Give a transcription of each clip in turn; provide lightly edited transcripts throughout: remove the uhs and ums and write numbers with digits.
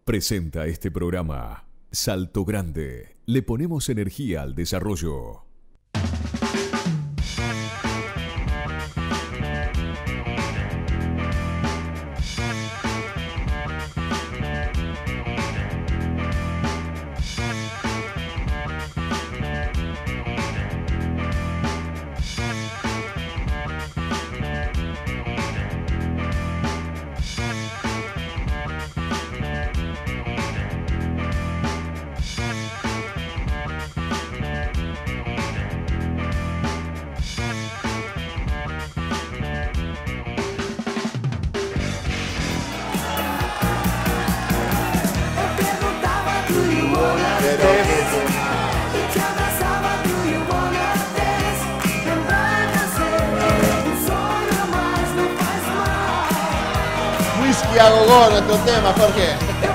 Presenta este programa Salto Grande. Le ponemos energía al desarrollo. Whisky a gogo, nuestro tema, Jorge.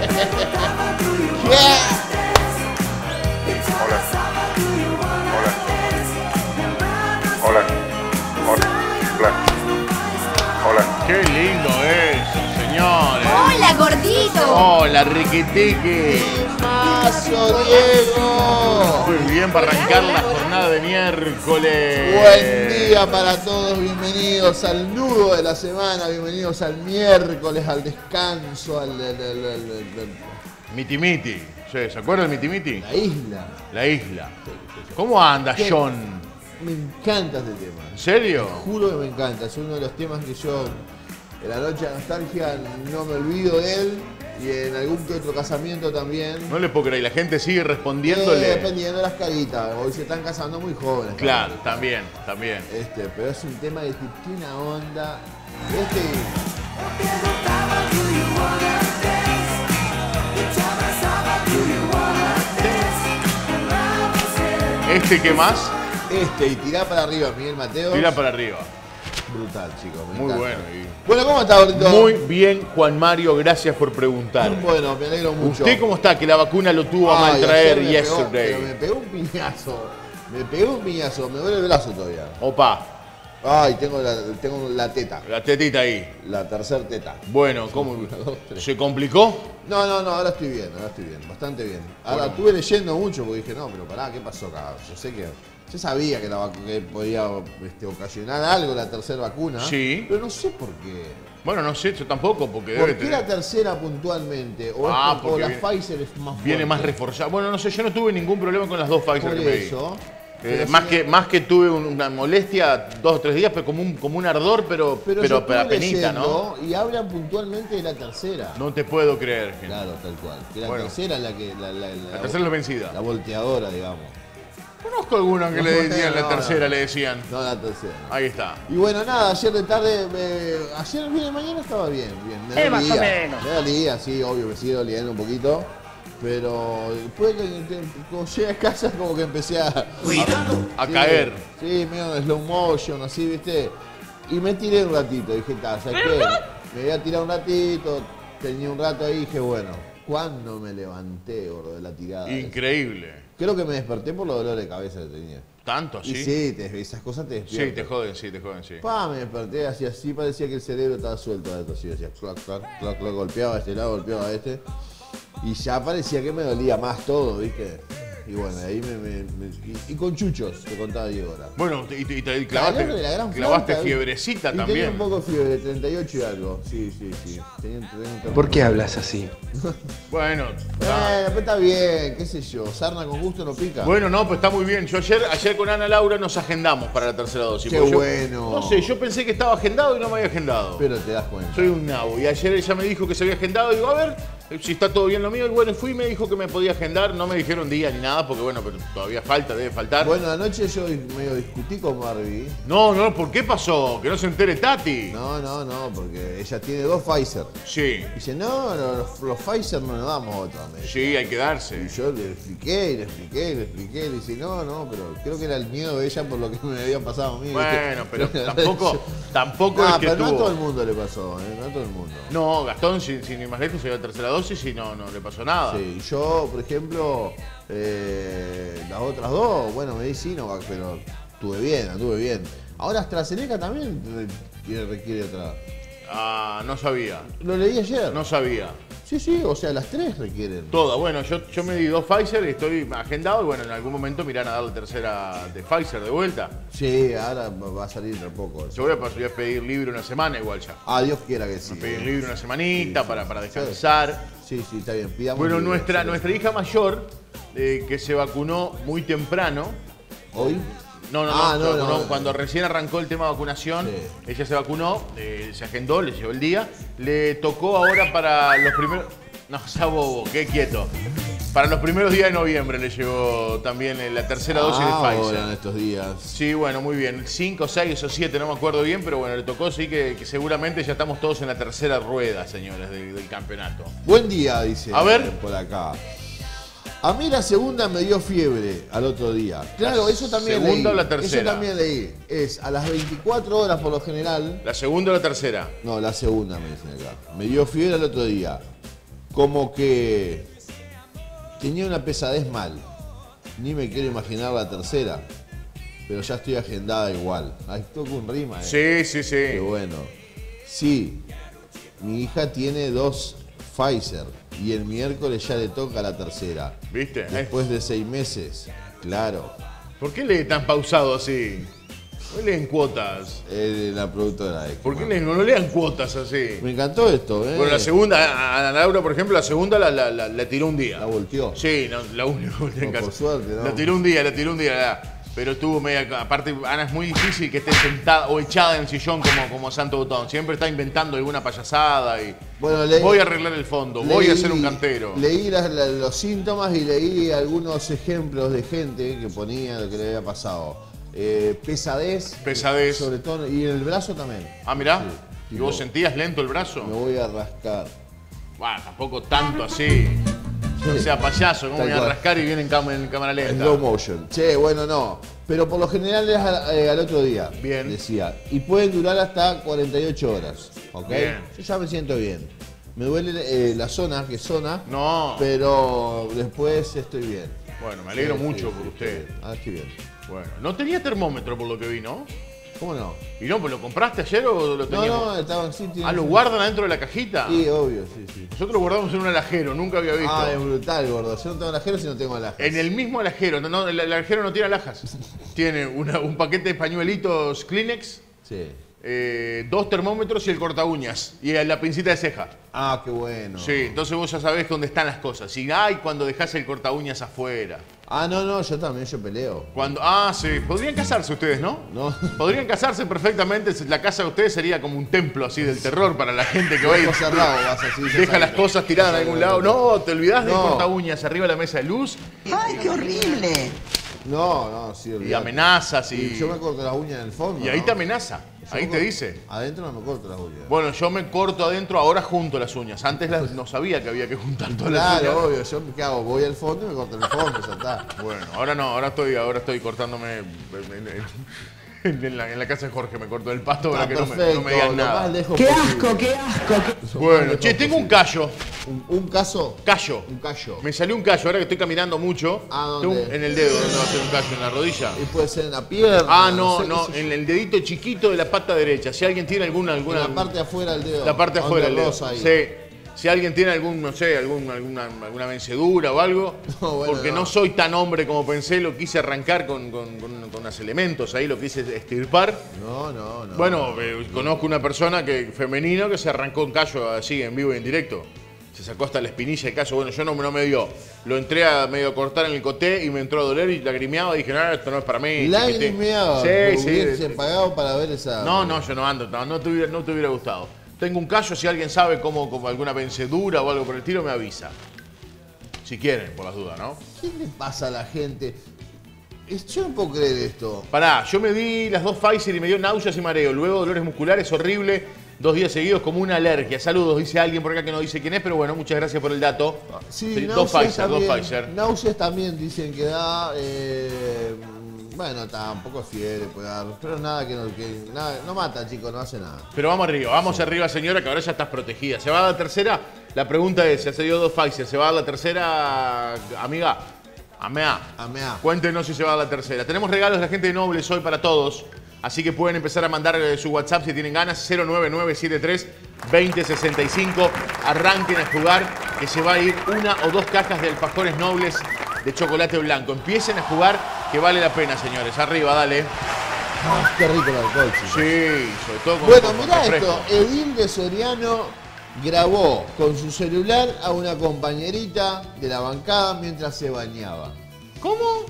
Hola. Qué lindo es, señores. Hola, gordito. Hola, riquitiqui. ¡Mazo, Diego! Muy bien para arrancar la jornada de miércoles. Buen día para todos, bienvenidos al nudo de la semana, bienvenidos al miércoles, al descanso, al Miti Miti. Sí, ¿se acuerdan del Miti Miti? la isla. La isla. ¿Cómo anda, ¿Qué? John? Me encanta este tema. ¿En serio? Juro que me encanta, es uno de los temas que yo en la noche de nostalgia no me olvido de él y en algún que otro casamiento también. No le puedo creer, la gente sigue respondiéndole. Dependiendo de las caritas, hoy se están casando muy jóvenes. Claro, también. Pero es un tema que tiene una onda. ¿Qué más? Y tirá para arriba, Miguel Mateos. Tira para arriba. Brutal, chicos. me Muy encanta. bueno. Bueno, ¿cómo está, gordito? Muy bien, Juan Mario, gracias por preguntar. Bueno, me alegro mucho. ¿Usted cómo está? Que la vacuna lo tuvo a mal Ay, traer ayer yesterday. me pegó un piñazo. Me duele el brazo todavía. Opa, Ay, tengo la teta. la tetita ahí. La tercera teta. Bueno, ¿cómo? Una, dos, tres. ¿Se complicó? No, ahora estoy bien, bastante bien. Ahora Bueno. estuve leyendo mucho porque dije, no, pero pará, ¿qué pasó acá? Yo sabía que que podía ocasionar algo la tercera vacuna. Sí. Pero no sé por qué. Bueno, no sé, yo tampoco, porque ¿Por debe qué la tener... tercera puntualmente? ¿O, Ah, o porque la viene- Pfizer es más Viene más fuerte? reforzada. Bueno, no sé, yo no tuve ningún problema con las dos Pfizer Por que me di. eso. Pero Más que tuve una molestia 2 o 3 días, pero como un ardor, pero yo estuve apenita, ¿no? leyendo y hablan puntualmente de la tercera. No te puedo creer, gente. Claro, tal cual. Que la Bueno. tercera es la que. La tercera es la vencida. La volteadora, digamos. Conozco algunos que le decían la tercera, le decían. No, la tercera. Ahí está. Y bueno, nada, ayer de tarde, ayer bien de mañana estaba bien. Me más dolía, o menos. Me dolía, sí, obvio, me sigue doliendo un poquito. Pero después cuando llegué a casa como que empecé a A caer. Sí, medio en slow motion, así, ¿viste? Y me tiré un ratito, dije, ¿sabes qué? Me voy a tirar un ratito, tenía un rato ahí, dije, bueno, ¿cuándo me levanté, gordo, de la tirada? Increíble. Creo que me desperté por los dolores de cabeza que tenía. ¿Tanto Y así? sí, esas cosas te despiertan. Sí, te joden, sí. Me desperté así, parecía que el cerebro estaba suelto adentro, así, decía, clac, golpeaba a este lado, golpeaba a este. Y ya parecía que me dolía más todo, ¿viste? Y bueno, ahí y con chuchos, te contaba Diego ahora. Bueno, y te Calor de la gran clavaste flauta, fiebrecita y tenía también. un poco de fiebre, 38 y algo. Sí. Tenía un ¿Por qué hablas así? Bueno, Pero está bien, qué sé yo. Sarna con gusto no pica. bueno, no, pues está muy bien. Yo ayer con Ana Laura nos agendamos para la tercera dosis. Qué porque bueno. No sé, yo pensé que estaba agendado y no me había agendado. Pero te das cuenta. Soy un nabo. Y ayer ella me dijo que se había agendado. Y digo, a ver, si está todo bien lo mío. Y bueno, fui y me dijo que me podía agendar. No me dijeron día ni nada, porque bueno, pero todavía debe faltar. Bueno, anoche yo medio discutí con Barbie. No, ¿por qué pasó? Que no se entere Tati. No, porque ella tiene 2 Pfizer. Sí, Dice, no, los Pfizer no nos damos otra. Me dice. sí, hay que darse. Y yo le expliqué. Le dice, no, pero creo que era el miedo de ella por lo que me había pasado a mí. Bueno, ¿viste? pero tampoco es que pero no a tuvo... todo el mundo le pasó, no a todo el mundo. No, Gastón, sin ir más lejos, se dio la tercera dosis y no le pasó nada. Sí, yo, por ejemplo, las otras 2, bueno, me di Sinovac, pero anduve bien. Ahora AstraZeneca también requiere otra. Ah, no sabía. Lo leí ayer. No sabía. Sí, sí, o sea, las tres requieren. Todas. Bueno, yo me di 2 Pfizer y estoy agendado y bueno, en algún momento me irán a dar la tercera de Pfizer de vuelta. Sí, ahora va a salir de poco. Yo voy a pedir libre una semana igual ya. Ah, Dios quiera que sí. Voy a pedir libre una semanita para descansar. Sí, sí, está bien. Pidamos Bueno, libre, nuestra hija mayor, que se vacunó muy temprano. ¿Hoy? No, se vacunó cuando recién arrancó el tema de vacunación, Sí. ella se vacunó, se agendó, le llegó el día, le tocó ahora para los primeros... No, sea bobo, qué quieto. Para los primeros días de noviembre le llegó también la tercera dosis de Pfizer. Ahora en estos días. Sí, bueno, muy bien. 5, 6 o 7, no me acuerdo bien, pero bueno, le tocó, sí que seguramente ya estamos todos en la tercera rueda, señores, del campeonato. Buen día, dice A ver. por acá. A mí la segunda me dio fiebre al otro día. Claro, eso también leí. ¿Segunda o la tercera? Eso también leí. Es a las 24 horas por lo general. ¿La segunda o la tercera? No, la segunda me dicen acá. Me dio fiebre al otro día. Como que tenía una pesadez mal. Ni me quiero imaginar la tercera. Pero ya estoy agendada igual. Ahí toco un rima, Sí, sí, sí. Qué bueno. Sí, mi hija tiene 2 Pfizer y el miércoles ya le toca la tercera. ¿Viste? Después de 6 meses, claro. ¿Por qué lee tan pausado así? No leen cuotas. La productora de ¿Por qué no lean cuotas así? Me encantó esto, ¿eh? Bueno, la segunda, a Laura, por ejemplo, la segunda la tiró un día. La volteó. Sí, no, la única volteó en No, casa. por suerte, ¿no? La tiró un día. Pero estuvo media... Aparte, Ana, es muy difícil que esté sentada o echada en el sillón como Santo Botón. Siempre está inventando alguna payasada y... Bueno, voy a arreglar el fondo, voy a hacer un cantero. Leí los síntomas y leí algunos ejemplos de gente que ponía lo que le había pasado. Pesadez. Pesadez. Sobre todo, y en el brazo también. Ah, mirá. Sí, ¿Y vos tipo, sentías lento el brazo? Me voy a rascar. Bueno, tampoco tanto así. O sea, payaso, ¿cómo Tal me voy a cual. rascar y viene en cámara lenta? Slow motion. Che, bueno, no. Pero por lo general es al otro día. Bien. Decía. Y pueden durar hasta 48 horas. ¿Ok? Bien. Yo ya me siento bien. Me duele la zona, que es zona. No. Pero después estoy bien. Bueno, me alegro Sí, mucho sí, por sí, usted. estoy bien. Ah, estoy bien. Bueno, no tenía termómetro por lo que vi, ¿no? ¿Cómo no? ¿Y no, pues lo compraste ayer o lo No, teníamos? no, estaban sí, tienen- Ah, ¿lo guardan adentro de la cajita? Sí, obvio, sí, sí. Nosotros lo guardamos en un alajero, nunca había visto. Ah, es brutal, gordo. Yo no tengo alajero si no tengo alhajas. En el mismo alajero, no, el alajero no tiene alhajas. Tiene un paquete de pañuelitos Kleenex, Sí. 2 termómetros y el corta uñas. Y la pincita de ceja. Ah, qué bueno. Sí, entonces vos ya sabés dónde están las cosas. Y cuando dejás el corta uñas afuera. Ah, no, yo también, yo peleo. Sí, podrían casarse ustedes, ¿no? No. Podrían casarse perfectamente. La casa de ustedes sería como un templo así del terror para la gente que va y Ojo cerrado, vas así. deja las cosas tiradas en algún lado. No, te olvidás del No. corta uñas arriba de la mesa de luz ¡Ay, qué horrible! No, sí, y olvidate. amenazas Y yo me corto las uñas en el fondo. y ahí ¿no? te amenaza. Yo Ahí me te corto- dice. Adentro no me corto las uñas. Bueno, yo me corto adentro, ahora junto las uñas. Antes no sabía que había que juntar todas las Claro, uñas. obvio. Yo, ¿qué hago? Voy al fondo y me corto en el fondo, ya está. Bueno, ahora no, ahora estoy cortándome en la casa de Jorge, me corto el pasto para Ah, que perfecto, no me digan lo nada. más lejos ¡Qué posible. asco, qué asco! Bueno, che, tengo un callo. ¿Un caso? Callo. Un callo. Me salió un callo, ahora que estoy caminando mucho. Ah, Tengo ¿dónde? en el dedo, ¿dónde va a ser un callo? ¿En la rodilla? Y puede ser en la pierna. Ah, no, sé, no, qué sé en yo. el dedito chiquito de la pata derecha. Si alguien tiene alguna En la parte de afuera del dedo. la parte de afuera del Donde dedo. rosa ahí. Sí. Si alguien tiene alguna vencedura o algo, No, bueno, porque no. no soy tan hombre como pensé, lo quise arrancar con unos elementos ahí, lo quise estirpar. No. Bueno, conozco una persona femenino que se arrancó un callo así en vivo y en directo. Se sacó hasta la espinilla de callo. Bueno, yo no me dio. Lo entré a medio cortar en el coté y me entró a doler y lagrimeaba. Dije, no, esto no es para mí. Lagrimeaba. Sí. Hubiese pagado para ver esa. No, yo no ando, no te hubiera gustado. Tengo un callo, si alguien sabe como alguna vencedura o algo por el estilo, me avisa. Si quieren, por las dudas, ¿no? ¿Qué le pasa a la gente? Yo no puedo creer esto. Pará, yo me di las 2 Pfizer y me dio náuseas y mareo. Luego dolores musculares, horrible. 2 días seguidos como una alergia. Saludos, dice alguien por acá que no dice quién es, pero bueno, muchas gracias por el dato. Sí, 2 Pfizer, 2 también, Pfizer. Náuseas también dicen que da. Bueno, tampoco fiebre puede dar. Pero nada nada, no mata, chicos, no hace nada. Pero vamos arriba, señora, que ahora ya estás protegida. ¿Se va a dar la tercera? La pregunta es, se dio 2 Pfizer, ¿se va a dar la tercera, amiga? Amea. Amea. Cuéntenos si se va a dar la tercera. Tenemos regalos de la gente de Nobles hoy para todos. Así que pueden empezar a mandar su WhatsApp si tienen ganas. 09973-2065. Arranquen a jugar, que se va a ir una o dos cajas de alfajores nobles de chocolate blanco. Empiecen a jugar, que vale la pena, señores. Arriba, dale. Qué rico el alcohol, chicos. Sí, sobre todo con Bueno, con mirá refresco. esto. Edil de Soriano grabó con su celular a una compañerita de la bancada mientras se bañaba. ¿Cómo?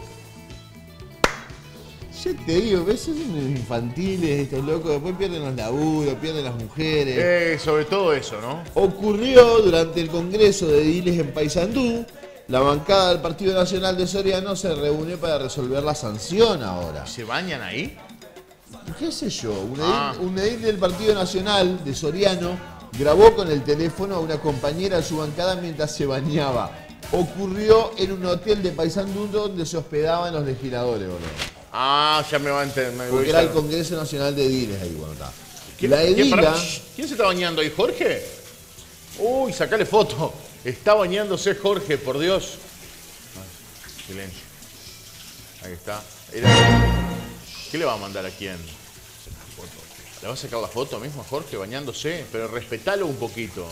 Yo te digo, ¿ves? Son unos infantiles estos locos. Después pierden los laburos, pierden las mujeres. Sobre todo eso, ¿no? Ocurrió durante el congreso de ediles en Paysandú. La bancada del Partido Nacional de Soriano se reúne para resolver la sanción ahora. ¿Se bañan ahí? ¿Qué sé yo? Ah. Un edil del Partido Nacional de Soriano grabó con el teléfono a una compañera de su bancada mientras se bañaba. Ocurrió en un hotel de Paysandú donde se hospedaban los legisladores, boludo. Ah, ya me va a entender. Porque era el Congreso Nacional de Ediles ahí, bueno, está. ¿Quién, La edila... ¿Quién se está bañando ahí? ¿Jorge? Uy, sacale foto. Está bañándose Jorge, por Dios. Silencio. Ahí está. ¿Qué le va a mandar a quién? ¿Le va a sacar la foto mismo a Jorge bañándose? Pero respetalo un poquito.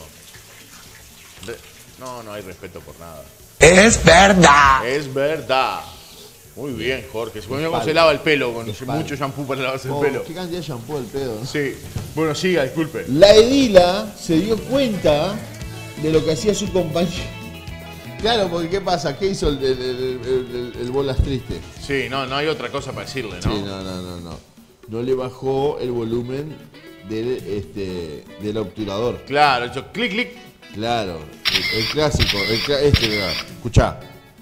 No, no hay respeto por nada. Es verdad. Es verdad. Muy bien, Jorge. Mira cómo se lava el pelo con mucho shampoo para lavarse el pelo. Qué cantidad de shampoo el pedo, ¿no? Sí. Bueno, siga, disculpe. La edila se dio cuenta de lo que hacía su compañero. Claro, porque ¿qué pasa? ¿Qué hizo el bolas triste? Sí, no hay otra cosa para decirle, ¿no? Sí, no. No le bajó el volumen del obturador. Claro, hecho clic, clic. Claro, el clásico, escuchá.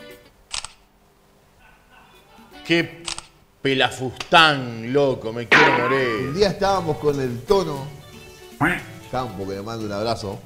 Qué pelafustán, loco, me quiero Un morir. día estábamos con el Tono Campo, que le mando un abrazo,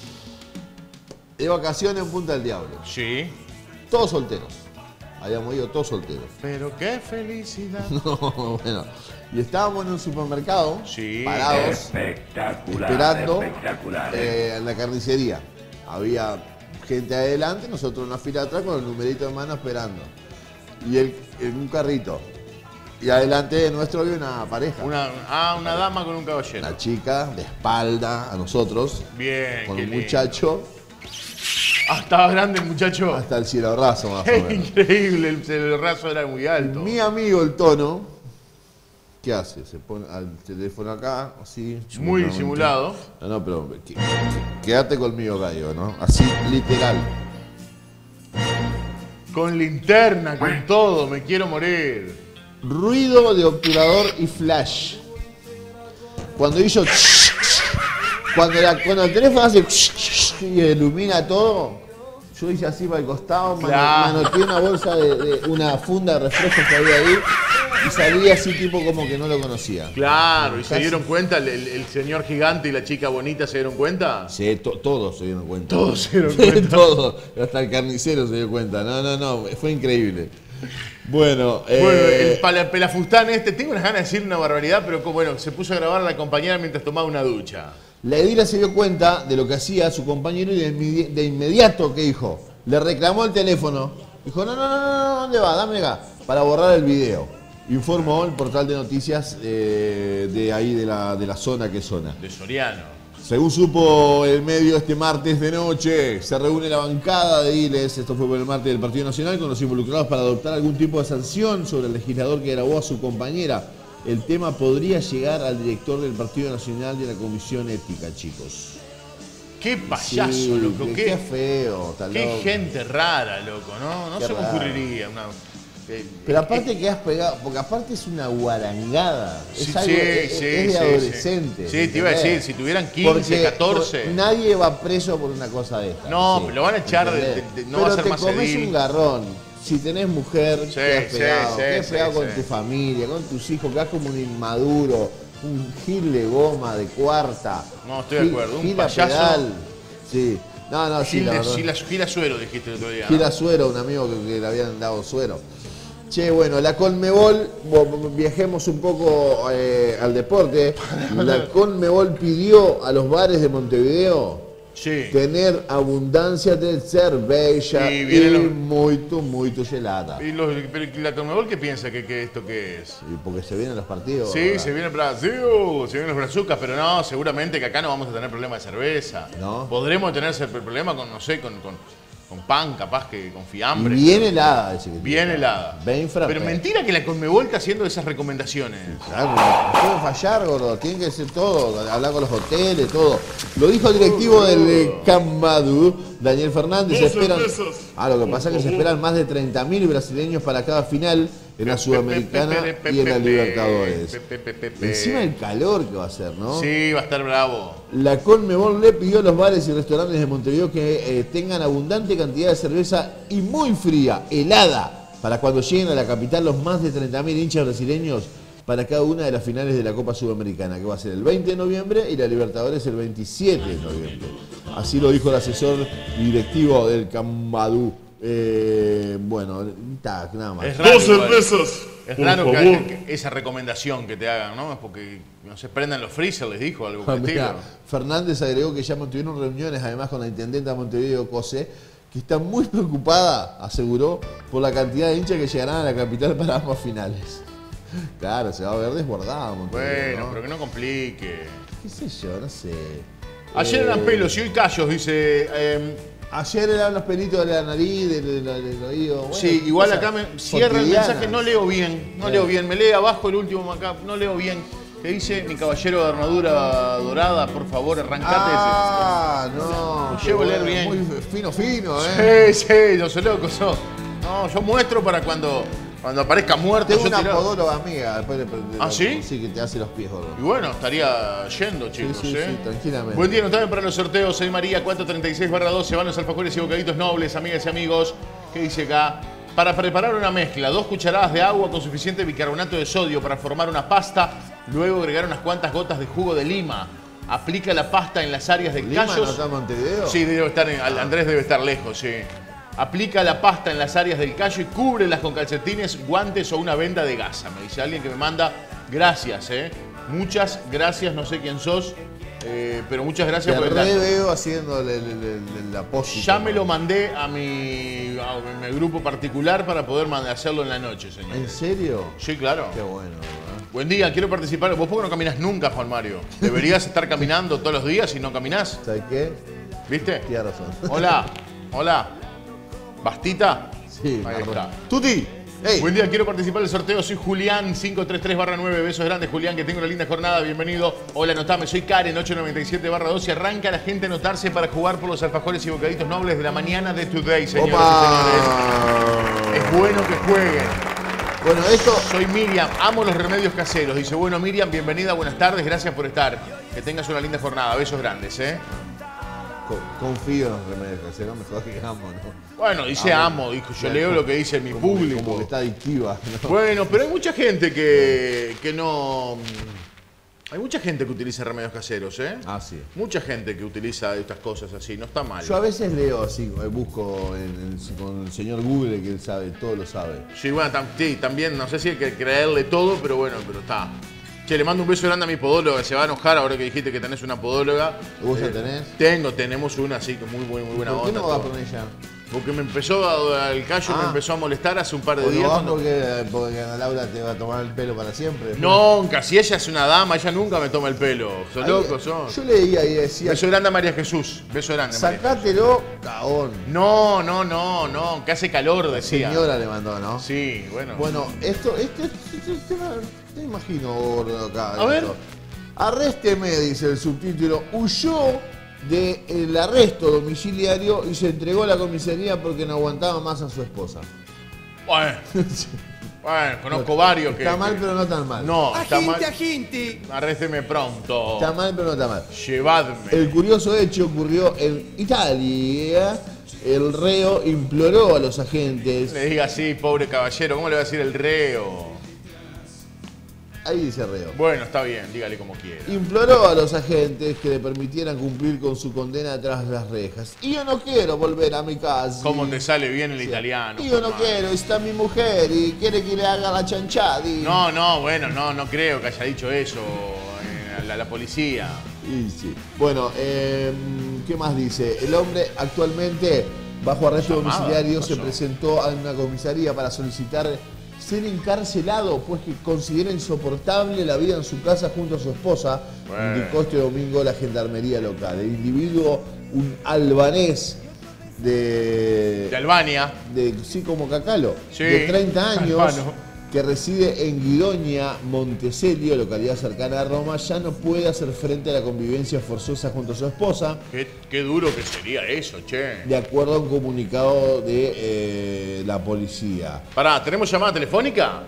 de vacaciones en Punta del Diablo. Sí. Todos solteros. Habíamos ido todos solteros. Pero qué felicidad. No, bueno. Y estábamos en un supermercado, Sí. parados, Espectacular. esperando Espectacular. en la carnicería. Había gente adelante, nosotros en una fila atrás con el numerito de mano esperando. Y él en un carrito. Y adelante de nuestro había una pareja. Una dama con un caballero. Una chica de espalda a nosotros, Bien, con qué un lindo. muchacho Ah, estaba grande el muchacho. hasta el cielo raso más o Qué menos. increíble, el raso era muy alto. Mi amigo el Tono, ¿qué hace? Se pone al teléfono acá, así. Muy chumamente. disimulado. No, pero quédate conmigo acá, digo, ¿no? Así, literal. Con linterna, con todo, me quiero morir. Ruido de obturador y flash. Cuando hizo... Cuando el teléfono hace... y ilumina todo, yo hice así para el costado, Claro. manoteé una bolsa de una funda de refrescos que había ahí y salí así tipo como que no lo conocía. Claro, ¿y se Casi. dieron cuenta? ¿El señor gigante y la chica bonita se dieron cuenta? Sí, todos se dieron cuenta. Todos se dieron cuenta. Todos, hasta el carnicero se dio cuenta. No, fue increíble. Bueno, Bueno, el pelafustán tengo unas ganas de decir una barbaridad, pero bueno, se puso a grabar a la compañera mientras tomaba una ducha. la edila se dio cuenta de lo que hacía su compañero y de inmediato, ¿qué dijo? Le reclamó el teléfono. Dijo, no, ¿dónde va? Dame acá. Para borrar el video. Informó el portal de noticias de ahí, de la zona que es zona. De Soriano. Según supo el medio este martes de noche, se reúne la bancada de ediles, esto fue por el martes del Partido Nacional, con los involucrados para adoptar algún tipo de sanción sobre el legislador que grabó a su compañera. El tema podría llegar al director del Partido Nacional de la Comisión Ética, chicos. Qué payaso, Sí, loco. qué feo, tal Qué loco. gente rara, loco, ¿no? No Qué se me raro. ocurriría una... Pero aparte que has pegado, porque aparte es una guarangada, es Sí, algo, es de adolescente. Sí, te iba a decir, si tuvieran 15, Porque 14... nadie va preso por una cosa de esta. No, sí, pero lo van a echar, ¿entendés? no va a ser Pero más te comes edil. un garrón. Si tenés mujer, Sí, que has pegado, sí, que has sí, pegado sí, con sí. tu familia, con tus hijos, que has como un inmaduro, un gil de goma de cuarta. No, estoy de acuerdo, un gil a payaso. pedal. Sí. No, sí, la verdad. Gila Suero dijiste el otro día, ¿no? Gira suero, un amigo que le habían dado suero. Che, bueno, la Conmebol, viajemos un poco al deporte. La Conmebol pidió a los bares de Montevideo Sí. tener abundancia de cerveza Y y, viene muito gelada. Pero la Conmebol, ¿qué piensa que esto qué es? Y porque se vienen los partidos. Sí, ¿verdad? se viene Brasil, se vienen los brazucas, pero no, seguramente que acá no vamos a tener problema de cerveza. No. Podremos tener ese problema con, no sé, con pan, capaz que con Y fiambre. bien helada, ese que Bien tiene. helada. Bien frappé. Pero mentira que la Conmebol está haciendo esas recomendaciones. Claro, no puede fallar, gordo. Tiene que ser todo. Hablar con los hoteles, todo. Lo dijo el directivo del Camadu, Daniel Fernández. Se esperan, lo que pasa es que se esperan más de 30.000 brasileños para cada final en la Sudamericana y en la Libertadores. Encima el calor que va a ser, ¿no? Sí, va a estar bravo. La Conmebol le pidió a los bares y restaurantes de Montevideo que tengan abundante cantidad de cerveza y muy fría, helada, para cuando lleguen a la capital los más de 30.000 hinchas brasileños para cada una de las finales de la Copa Sudamericana, que va a ser el 20 de noviembre y la Libertadores el 27 de noviembre. Así lo dijo el asesor directivo del Camadu. Bueno, nada más. Es raro, Dos igual. cervezas. Es por raro favor. que esa recomendación que te hagan, ¿no? Es porque no se prendan los freezer, les dijo algo por el Mirá, estilo. Fernández agregó que ya mantuvieron reuniones además con la intendenta de Montevideo, Cose, que está muy preocupada, aseguró, por la cantidad de hinchas que llegarán a la capital para ambas finales. Claro, se va a ver desbordado Montevideo. Bueno, ¿no? pero que no complique. ¿Qué sé yo? No sé. Ayer eran pelos y hoy callos, dice. Ayer eran los pelitos de la nariz, del oído. Bueno, Sí, igual cosas acá me cierra el cotidianas. mensaje, no leo bien, no leo bien. Me lee abajo el último acá, no leo bien. Que dice, mi caballero de armadura dorada, por favor, arrancate Ah, no. Lo qué llevo a leer bueno, bien. Muy fino, ¿eh? ese. Sí, yo soy loco, No, yo muestro para cuando aparezca muerto. Tengo yo una tirado. podóloga amiga. Después ¿Ah, sí? Sí, que te hace los pies, gordo. Y bueno, estaría yendo, chicos, sí, ¿eh? sí, tranquilamente. Buen día, no también para los sorteos. Soy María 436/12. Van los alfajores y bocaditos nobles, amigas y amigos. ¿Qué dice acá? Para preparar una mezcla, 2 cucharadas de agua con suficiente bicarbonato de sodio para formar una pasta. Luego agregar unas cuantas gotas de jugo de lima. Aplica la pasta en las áreas de ¿Lima callos. no está en Montevideo? Sí, debe estar Andrés debe estar lejos, sí. Aplica la pasta en las áreas del callo y cúbrelas con calcetines, guantes o una venda de gasa. Me dice alguien que me manda gracias, Muchas gracias, no sé quién sos, pero muchas gracias Te por el re dato. veo haciendo el apósito. Ya me lo mandé a mi grupo particular para poder hacerlo en la noche, señor. ¿En serio? Sí, claro. Qué bueno, ¿verdad? Buen día, quiero participar. ¿Vos por qué no caminás nunca, Juan Mario? Deberías estar caminando todos los días y no caminás. ¿Sabes qué? ¿Viste? Tienes razón. Hola, hola. ¿Bastita? Sí, Ahí marrón. está. Tuti, hey. Buen día, quiero participar del sorteo. Soy Julián 533/9. Besos grandes, Julián, que tenga una linda jornada. Bienvenido. Hola, anotame. Soy Karen 897/12. Arranca la gente a anotarse para jugar por los alfajores y bocaditos nobles de la mañana de Today, señores y señores. Opa. Es bueno que jueguen. Bueno, esto. Soy Miriam, amo los remedios caseros. Dice, bueno, Miriam, bienvenida, buenas tardes, gracias por estar. Que tengas una linda jornada. Besos grandes, Confío en los remedios caseros, mejor que amo, ¿no? Bueno, dice amo, dijo, yo leo lo que dice mi público. Como que está adictiva, ¿no? Bueno, pero hay mucha gente que no... Hay mucha gente que utiliza remedios caseros, Ah, sí. Mucha gente que utiliza estas cosas así, no está mal. Yo a veces leo así, busco con el señor Google, que él sabe, todo lo sabe. Sí, bueno, sí, también, no sé si hay que creerle todo, pero bueno, pero está. Che, le mando un beso grande a mi podóloga, se va a enojar ahora que dijiste que tenés una podóloga. ¿Vos ya tenés? Tenemos una así, que muy buena ¿Por qué onda. no vas todo. con ella? Porque me empezó al callo, me empezó a molestar hace un par de ¿O no días. vas cuando- porque Ana Laura te va a tomar el pelo para siempre? Nunca, si ella es una dama, ella nunca me toma el pelo. Son Ahí, locos, son. Yo leía y decía, Beso grande a María Jesús. Beso grande, María. sacátelo, cagón. No, que hace calor, decía. Señora le mandó, ¿no? Sí, bueno. Bueno, este tema, te imagino, gordo, acá. A ver. Arrésteme, dice el subtítulo. Huyó del arresto domiciliario y se entregó a la comisaría porque no aguantaba más a su esposa. Bueno, conozco varios que... Está mal, pero no tan mal. No, está mal. agente. Arrésteme pronto. Está mal, pero no está mal. Llevadme. El curioso hecho ocurrió en Italia. El reo imploró a los agentes. Le diga así, pobre caballero, ¿cómo le va a decir el reo? Ahí dice reo. Bueno, está bien, dígale como quiera. Imploró a los agentes que le permitieran cumplir con su condena tras las rejas. Y yo no quiero volver a mi casa. ¿Cómo te sale bien el italiano? Y yo no Juan? quiero, está mi mujer y quiere que le haga la chanchada. No, bueno, no creo que haya dicho eso la policía. Y sí. Bueno, ¿qué más dice? El hombre actualmente bajo arresto domiciliario se presentó a una comisaría para solicitar ser encarcelado, pues que considera insoportable la vida en su casa junto a su esposa, indicó este domingo la gendarmería local. El individuo, un albanés de Albania. Sí, como Cacalo, Sí, de 30 años, albano, que reside en Guidonia, Montecelio, localidad cercana a Roma, ya no puede hacer frente a la convivencia forzosa junto a su esposa. Qué duro que sería eso, che. De acuerdo a un comunicado de la policía. Pará, ¿tenemos llamada telefónica?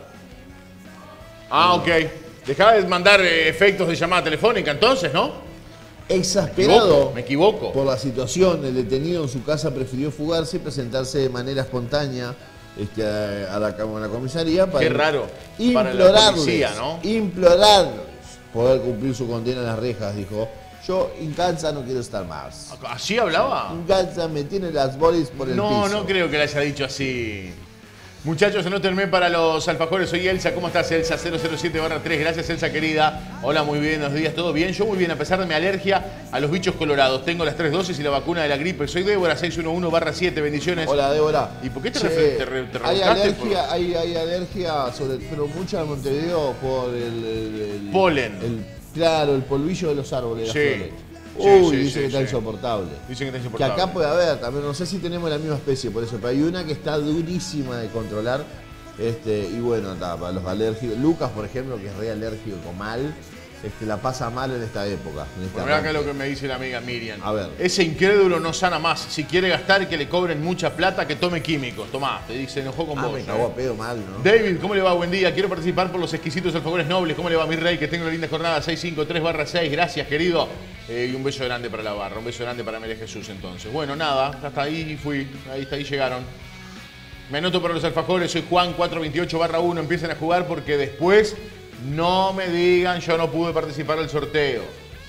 Ah, ok. Dejá de mandar efectos de llamada telefónica entonces, ¿no? Exasperado Me equivoco. por la situación, el detenido en su casa prefirió fugarse y presentarse de manera espontánea a la comisaría para Qué raro para la policía, ¿no? Implorarles poder cumplir su condena en las rejas, dijo. Yo en casa no quiero estar más. ¿Así hablaba? En casa me tiene las bolis por el piso. No creo que le haya dicho así. Muchachos, anótenme para los alfajores. Soy Elsa. ¿Cómo estás, Elsa? 007/3. Gracias, Elsa, querida. Hola, muy bien. Buenos días. ¿Todo bien? Yo muy bien, a pesar de mi alergia a los bichos colorados. Tengo las 3 dosis y la vacuna de la gripe. Soy Débora, 611/7. Bendiciones. Hola, Débora. ¿Y por qué te hay alergia, hay alergia, pero mucha en Montevideo por el polen. Claro, el polvillo de los árboles. Sí. Las flores. Dice que está insoportable. Dicen que está Que insoportable. acá puede haber, también no sé si tenemos la misma especie, por eso, pero hay una que está durísima de controlar. Y bueno, para los alérgicos. Lucas, por ejemplo, que es re alérgico mal, la pasa mal en esta época. Mirá acá lo que me dice la amiga Miriam. A ver. Ese incrédulo no sana más. Si quiere gastar, que le cobren mucha plata, que tome químicos. Tomá, te dice, enojó con vos. Me cagó a pedo mal, ¿no? David, ¿cómo le va? Buen día. Quiero participar por los exquisitos alfajores nobles. ¿Cómo le va, mi rey? Que tenga una linda jornada. 653/6. Gracias, querido. Y un beso grande para la barra. Un beso grande para María Jesús, entonces. Bueno, nada. Hasta ahí fui. Hasta ahí llegaron. Me anoto para los alfajores. Soy Juan, 428/1. Empiecen a jugar porque después no me digan yo no pude participar del sorteo.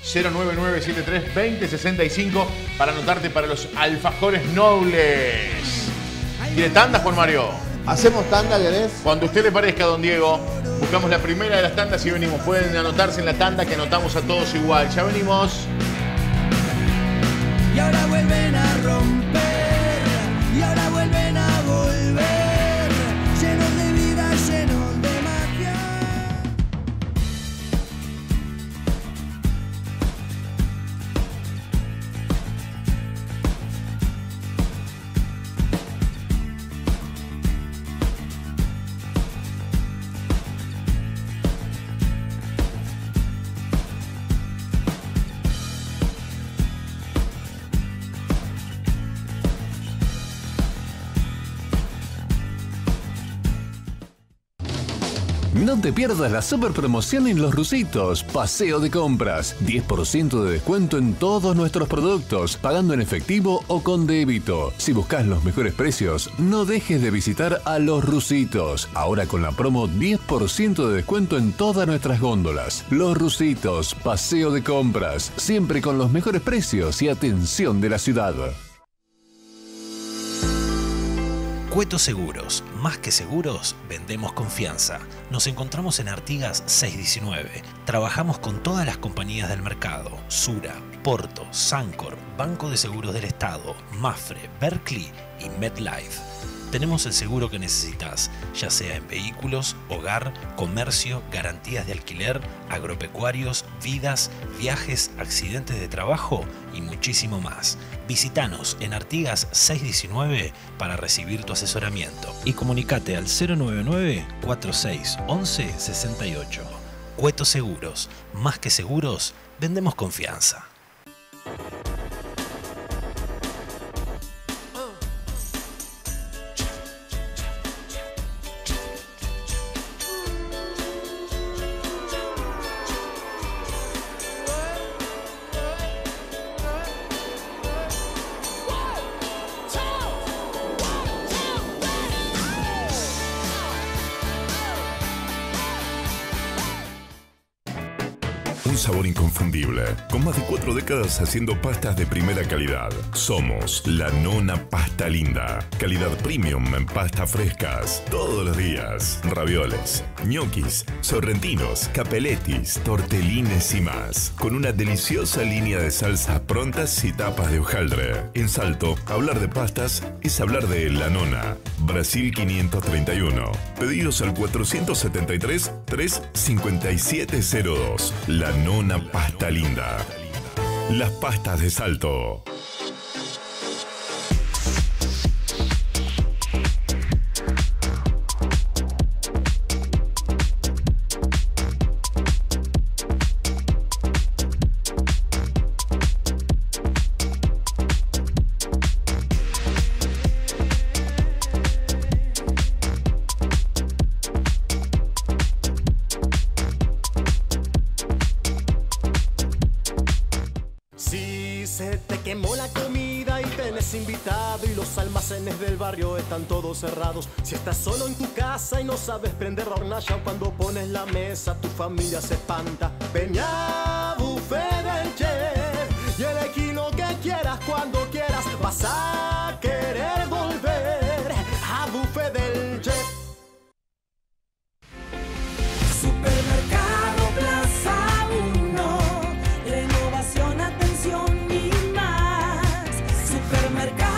099732065 para anotarte para los alfajores nobles. ¿Tiene tanda, Juan Mario? ¿Hacemos tanda, querés? Cuando a usted le parezca, don Diego, buscamos la primera de las tandas y venimos. Pueden anotarse en la tanda que anotamos a todos igual. Ya venimos. Y ahora vuelven a romper, y ahora vuelven a volver, llenos de vida, llenos de magia. No te pierdas la super promoción en Los Rusitos. Paseo de compras. 10% de descuento en todos nuestros productos, pagando en efectivo o con débito. Si buscas los mejores precios, no dejes de visitar a Los Rusitos. Ahora con la promo 10% de descuento en todas nuestras góndolas. Los Rusitos. Paseo de compras. Siempre con los mejores precios y atención de la ciudad. Cueto Seguros, más que seguros, vendemos confianza. Nos encontramos en Artigas 619. Trabajamos con todas las compañías del mercado: Sura, Porto, Sancor, Banco de Seguros del Estado, Mafre, Berkeley y MetLife. Tenemos el seguro que necesitas, ya sea en vehículos, hogar, comercio, garantías de alquiler, agropecuarios, vidas, viajes, accidentes de trabajo y muchísimo más. Visítanos en Artigas 619 para recibir tu asesoramiento y comunicate al 099-4611-68. Cueto Seguros, más que seguros, vendemos confianza. un sabor inconfundible. Con más de 4 décadas haciendo pastas de primera calidad. Somos La Nona Pasta Linda. Calidad premium en pastas frescas. Todos los días. Ravioles, ñoquis, sorrentinos, capelletis, tortelines y más. Con una deliciosa línea de salsas prontas y tapas de hojaldre. En Salto, hablar de pastas es hablar de La Nona. Brasil 531. Pedidos al 473-35702. La Nona Pasta Linda. Las pastas de Salto. Del barrio están todos cerrados. Si estás solo en tu casa y no sabes prender la hornalla, o cuando pones la mesa tu familia se espanta. Peña Buffet del Chef y elegí lo que quieras cuando quieras. Vas a querer volver a Buffet del Chef. Supermercado Plaza 1, renovación, atención y más. Supermercado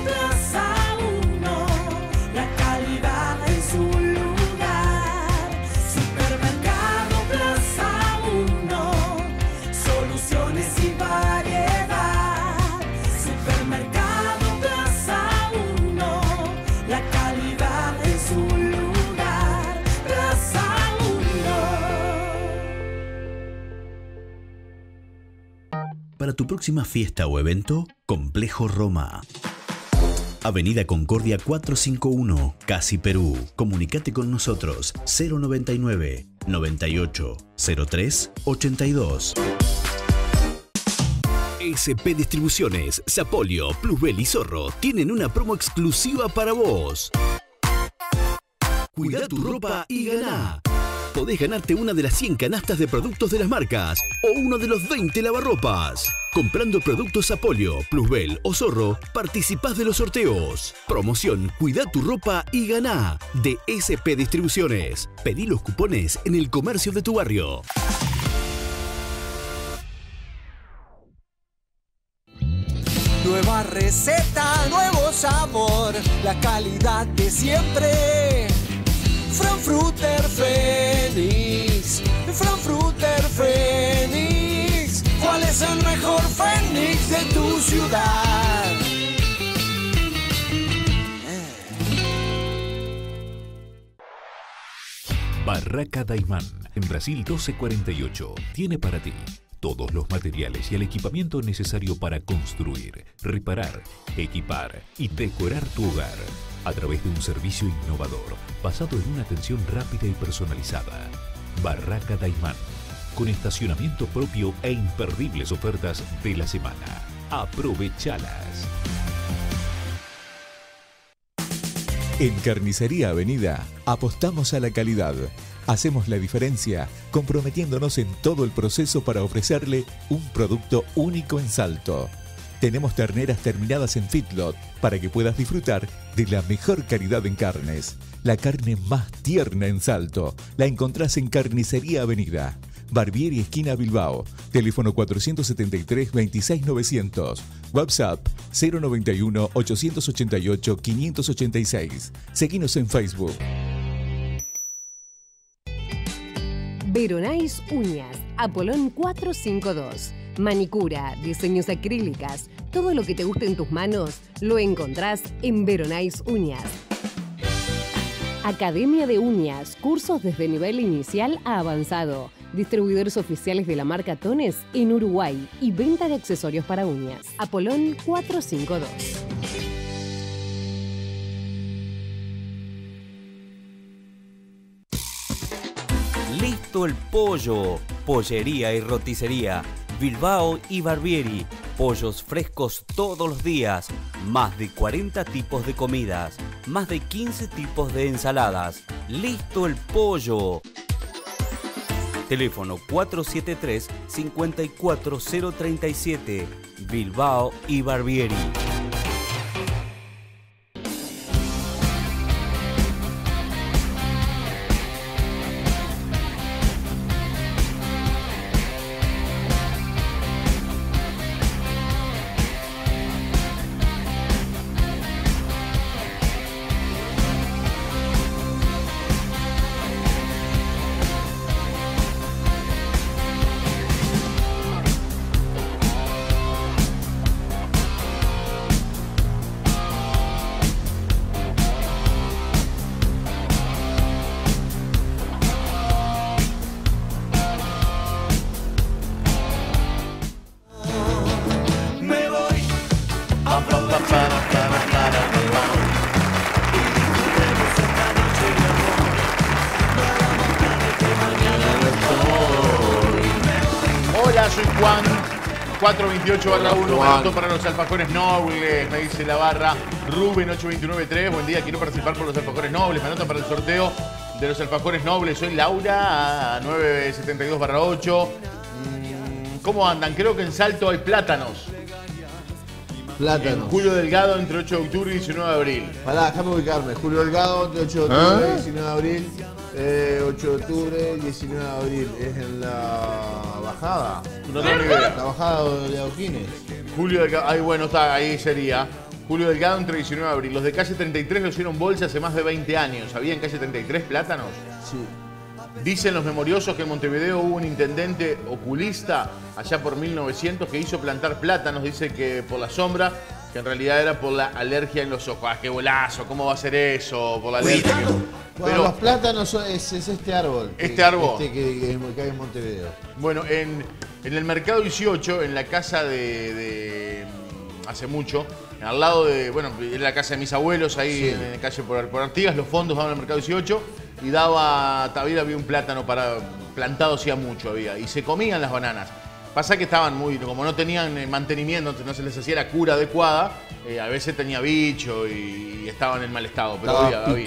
Para tu próxima fiesta o evento, Complejo Roma. Avenida Concordia 451, Casi Perú. Comunicate con nosotros 099 98 03 82. SP Distribuciones, Sapolio, Plusbel y Zorro tienen una promo exclusiva para vos. Cuida tu ropa y ganá. Podés ganarte una de las 100 canastas de productos de las marcas o uno de los 20 lavarropas. Comprando productos Sapolio, Plusbel o Zorro, participás de los sorteos. Promoción Cuida tu ropa y ganá de SP Distribuciones. Pedí los cupones en el comercio de tu barrio. Nueva receta, nuevo sabor, la calidad de siempre. Frankfurter Phoenix, Frankfurter Phoenix. ¿Cuál es el mejor Phoenix de tu ciudad? Barraca Daimán, en Brasil 1248, tiene para ti todos los materiales y el equipamiento necesario para construir, reparar, equipar y decorar tu hogar a través de un servicio innovador basado en una atención rápida y personalizada. Barraca Daimán, con estacionamiento propio e imperdibles ofertas de la semana. Aprovechalas. En Carnicería Avenida apostamos a la calidad. Hacemos la diferencia comprometiéndonos en todo el proceso para ofrecerle un producto único en Salto. Tenemos terneras terminadas en feedlot para que puedas disfrutar de la mejor calidad en carnes. La carne más tierna en Salto la encontrás en Carnicería Avenida. Barbieri esquina Bilbao. Teléfono 473-26900. WhatsApp 091-888-586. Seguinos en Facebook. Veronais Uñas, Apolón 452. Manicura, diseños acrílicas, todo lo que te guste en tus manos lo encontrás en Veronais Uñas. Academia de Uñas, cursos desde nivel inicial a avanzado. Distribuidores oficiales de la marca Tones en Uruguay y venta de accesorios para uñas. Apolón 452. Listo el pollo, pollería y roticería, Bilbao y Barbieri, pollos frescos todos los días, más de 40 tipos de comidas, más de 15 tipos de ensaladas. Listo el pollo. Teléfono 473-54037, Bilbao y Barbieri. Hola, soy Juan. 428/1, minuto para los alfajores nobles, me dice la barra. Rubén 8293, buen día, quiero participar por los alfajores nobles, me anotan para el sorteo de los alfajores nobles. Soy Laura, 972/8. ¿Cómo andan? Creo que en Salto hay plátanos. Plátanos. En Julio Delgado entre 8 de octubre y 19 de abril. Pará, déjame ubicarme. Julio Delgado entre 8 de octubre y 19 de abril. 8 de octubre, 19 de abril. Es en la bajada. No tengo ni idea. La bajada de Adoquines. Julio Delgado, ahí bueno, está, ahí sería. Julio Delgado entre 19 de abril. Los de calle 33 lo hicieron bolsa hace más de 20 años. ¿Había en calle 33 plátanos? Sí. Dicen los memoriosos que en Montevideo hubo un intendente oculista allá por 1900 que hizo plantar plátanos. Dice que por la sombra, que en realidad era por la alergia en los ojos. ¡Ah, qué bolazo! ¿Cómo va a ser eso? Por la alergia. Bueno, los plátanos es este árbol. Este árbol. Que hay en Montevideo. Bueno, en el mercado 18, en la casa de hace mucho, al lado de, bueno, era la casa de mis abuelos, ahí Sí. en la calle por Artigas, los fondos daban al mercado 18 y había un plátano plantado hacía mucho había, y se comían las bananas. Pasa que estaban como no tenían mantenimiento, no se les hacía la cura adecuada, a veces tenía bicho y estaban en mal estado, pero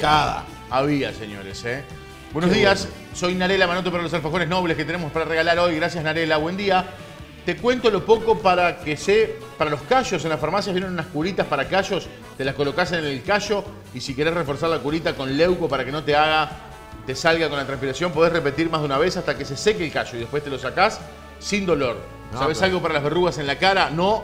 había, señores, Buenos días, soy Narela, Manoto para los alfajores nobles que tenemos para regalar hoy. Gracias, Narela, buen día. Te cuento lo poco para los callos en las farmacias vienen unas curitas para callos, te las colocás en el callo y si querés reforzar la curita con leuco para que no te salga con la transpiración, podés repetir más de una vez hasta que se seque el callo y después te lo sacás sin dolor. No, ¿Sabés pero... algo para las verrugas en la cara? No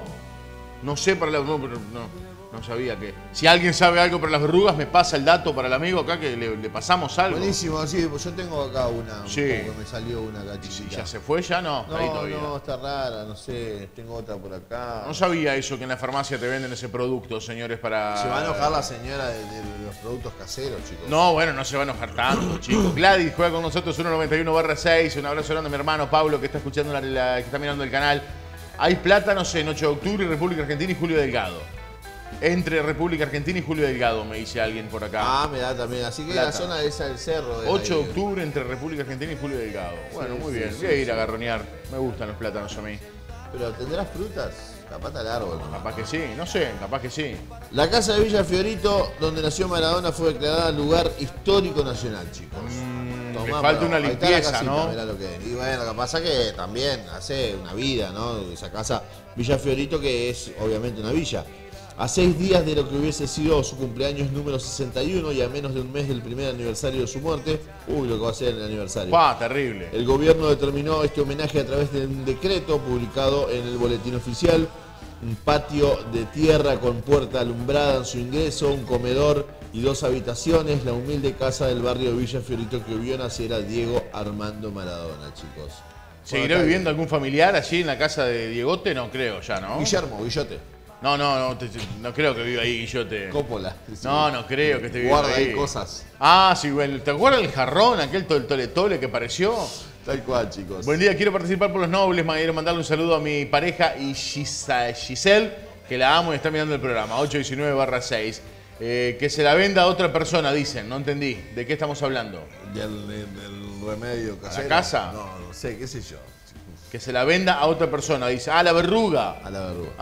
sé para las verrugas, no sabía que... Si alguien sabe algo para las verrugas, me pasa el dato para el amigo acá que le pasamos algo. Buenísimo, sí, pues yo tengo acá una, sí. que me salió una cachita. ¿Ya se fue ya? No, ahí todavía. No, está rara, no sé, tengo otra por acá. No sabía eso, que en la farmacia te venden ese producto, señores, para... Se va a enojar la señora de los productos caseros, chicos. No, bueno, no se va a enojar tanto, chicos. Gladys juega con nosotros 191/6. Un abrazo grande a mi hermano Pablo, que está escuchando, que está mirando el canal. Hay plátanos en 8 de octubre, República Argentina y Julio Delgado. Entre República Argentina y Julio Delgado, me dice alguien por acá. Ah, me da también. Así que la zona esa del cerro. 8 de octubre entre República Argentina y Julio Delgado. Bueno, muy bien. Voy a ir a garronear. Me gustan los plátanos a mí. Pero ¿tendrás frutas? Capaz al árbol. Capaz que sí, no sé, capaz que sí. La casa de Villa Fiorito, donde nació Maradona, fue declarada lugar histórico nacional, chicos. Le falta una limpieza, casita, ¿no? Mirá lo que es. Y bueno, lo que pasa que también hace una vida, ¿no? Esa casa Villa Fiorito, que es obviamente una villa. A 6 días de lo que hubiese sido su cumpleaños número 61 y a menos de un mes del primer aniversario de su muerte, lo que va a ser el aniversario. ¡Pah, terrible! El gobierno determinó este homenaje a través de un decreto publicado en el boletín oficial. Un patio de tierra con puerta alumbrada en su ingreso, un comedor y 2 habitaciones, la humilde casa del barrio de Villa Fiorito que vio nacer a Diego Armando Maradona, chicos. ¿Seguirá viviendo algún familiar allí en la casa de Diegote? No creo ya, ¿no? Guillote. No creo que viva ahí Guillote. Coppola. No creo que esté viviendo Guarda ahí. ahí cosas. Ah, sí, bueno. ¿Te acuerdas del jarrón, aquel tole que pareció? Tal cual, chicos. Buen día, quiero participar por los nobles. Quiero mandarle un saludo a mi pareja y Giselle, que la amo y está mirando el programa. 819/6. Que se la venda a otra persona, dicen. No entendí. ¿De qué estamos hablando? Del remedio casero. ¿A la casa? No sé, qué sé yo. Que se la venda a otra persona, dice. Ah, la verruga. A la verruga.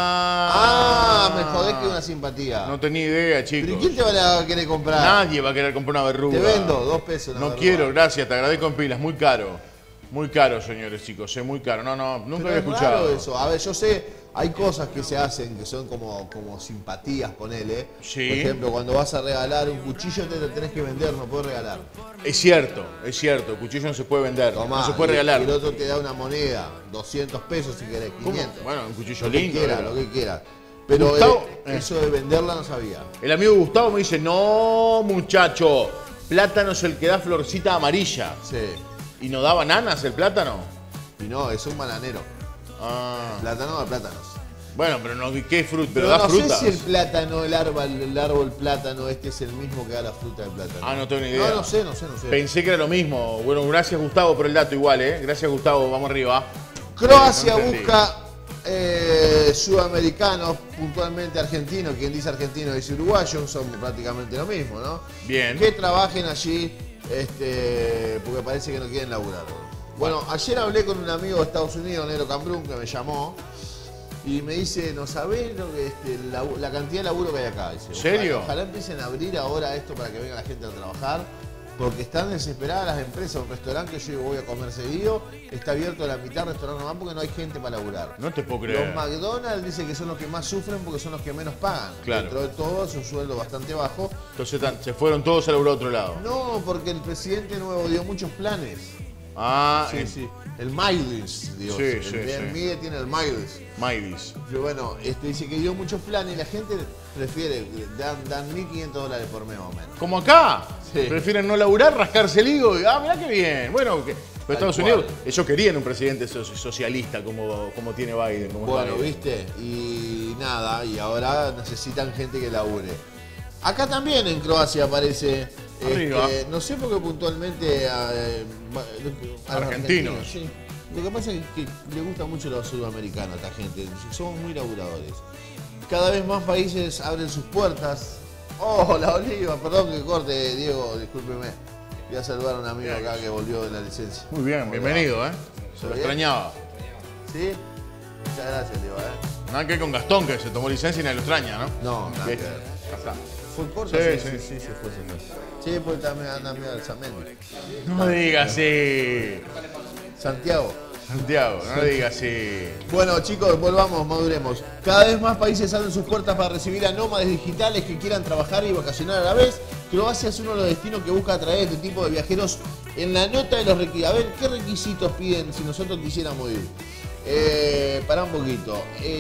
Ah, me jodés que una simpatía. No tenía idea, chicos. ¿Pero quién te va a querer comprar? Nadie va a querer comprar una verruga. Te vendo, 2 pesos. No quiero, gracias, te agradezco en pilas, muy caro. Muy caro, señores, chicos, es muy caro. No, nunca Pero había es escuchado. raro eso. A ver, yo sé, hay cosas que se hacen que son como simpatías, ponele. Sí. Por ejemplo, cuando vas a regalar un cuchillo te lo tenés que vender, no puedes regalar. Es cierto. El cuchillo no se puede vender, Tomá, no se puede regalar. Y el otro te da una moneda, 200 pesos si querés, 500. Bueno, un cuchillo lo que lindo. quieras, lo que quieras. Pero Gustavo, eso de venderla no sabía. El amigo Gustavo me dice, no, muchacho, plátano es el que da florcita amarilla. Sí. ¿Y no da bananas el plátano? Y no, es un bananero. Ah. Plátano de plátanos. Bueno, pero no, ¿qué fruta? Pero da no frutas. sé si el plátano, el árbol plátano este es el mismo que da la fruta del plátano. Ah, no tengo ni idea. No sé. Pensé que era lo mismo. Bueno, gracias Gustavo por el dato igual, ¿eh? Gracias Gustavo, vamos arriba. Croacia No entendí. busca sudamericanos, puntualmente argentinos. Quien dice argentino dice uruguayo, son prácticamente lo mismo, ¿no? Bien. Que trabajen allí, porque parece que no quieren laburar. Bueno, ayer hablé con un amigo de Estados Unidos, Nero Cambrún, que me llamó y me dice, ¿no sabés lo que la cantidad de laburo que hay acá? Dice, ¿En serio? Ojalá empiecen a abrir ahora esto para que venga la gente a trabajar. Porque están desesperadas las empresas. Un restaurante que yo voy a comer seguido está abierto a la mitad, restaurante nomás, porque no hay gente para laburar. No te puedo creer. Los McDonald's dicen que son los que más sufren porque son los que menos pagan. Claro. Dentro de todo es un sueldo bastante bajo. Entonces se fueron todos a laburar a otro lado. No, porque el presidente nuevo dio muchos planes. Ah, sí. El Miles, Dios. Sí, el MIDE tiene el Miles. Miles. Pero bueno, dice que dio muchos planes y la gente prefiere, dan $1.500 por mes más o menos. Como acá. Sí. Prefieren no laburar, rascarse el higo y, mirá qué bien. Bueno, pero Estados cual. Unidos, ellos querían un presidente socialista como tiene Biden. Como Bueno, Biden. viste, y nada, y ahora necesitan gente que labure. Acá también en Croacia aparece, Arriba. no sé por qué puntualmente a los Argentinos. Sí. Lo que pasa es que le gusta mucho los sudamericanos a esta gente, somos muy laburadores. Cada vez más países abren sus puertas. Oh, la oliva, perdón que corte, Diego, discúlpeme. Voy a saludar a un amigo acá que volvió de la licencia. Muy bien, bienvenido, ¿eh? Se lo bien? extrañaba. ¿Sí? Muchas gracias, Diego, Nada que ver con Gastón, que se tomó licencia y nadie lo extraña, ¿no? No, nada que ¿Viste? ver. Ya está. ¿Fue corto? Sí, Sí, se fue. Sí, pues también anda medio Alzamendi. No me digas así. Santiago, no me digas así. Bueno, chicos, volvamos, maduremos. Cada vez más países abren sus puertas para recibir a nómades digitales que quieran trabajar y vacacionar a la vez. Croacia es uno de los destinos que busca atraer este tipo de viajeros. En la nota de los requisitos, a ver, ¿qué requisitos piden si nosotros quisiéramos ir? Pará un poquito.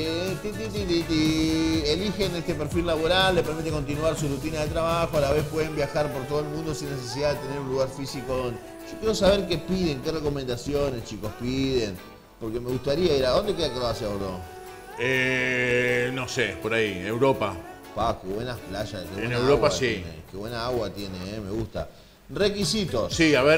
Eligen este perfil laboral, le permite continuar su rutina de trabajo, a la vez pueden viajar por todo el mundo sin necesidad de tener un lugar físico donde... Yo quiero saber qué piden, qué recomendaciones, chicos, piden. Porque me gustaría ir. ¿A dónde queda Croacia, bro? No sé, por ahí, Europa. Qué buenas playas. Qué En buena Europa agua sí. tiene, qué buena agua tiene, me gusta. Requisitos. Sí, a ver.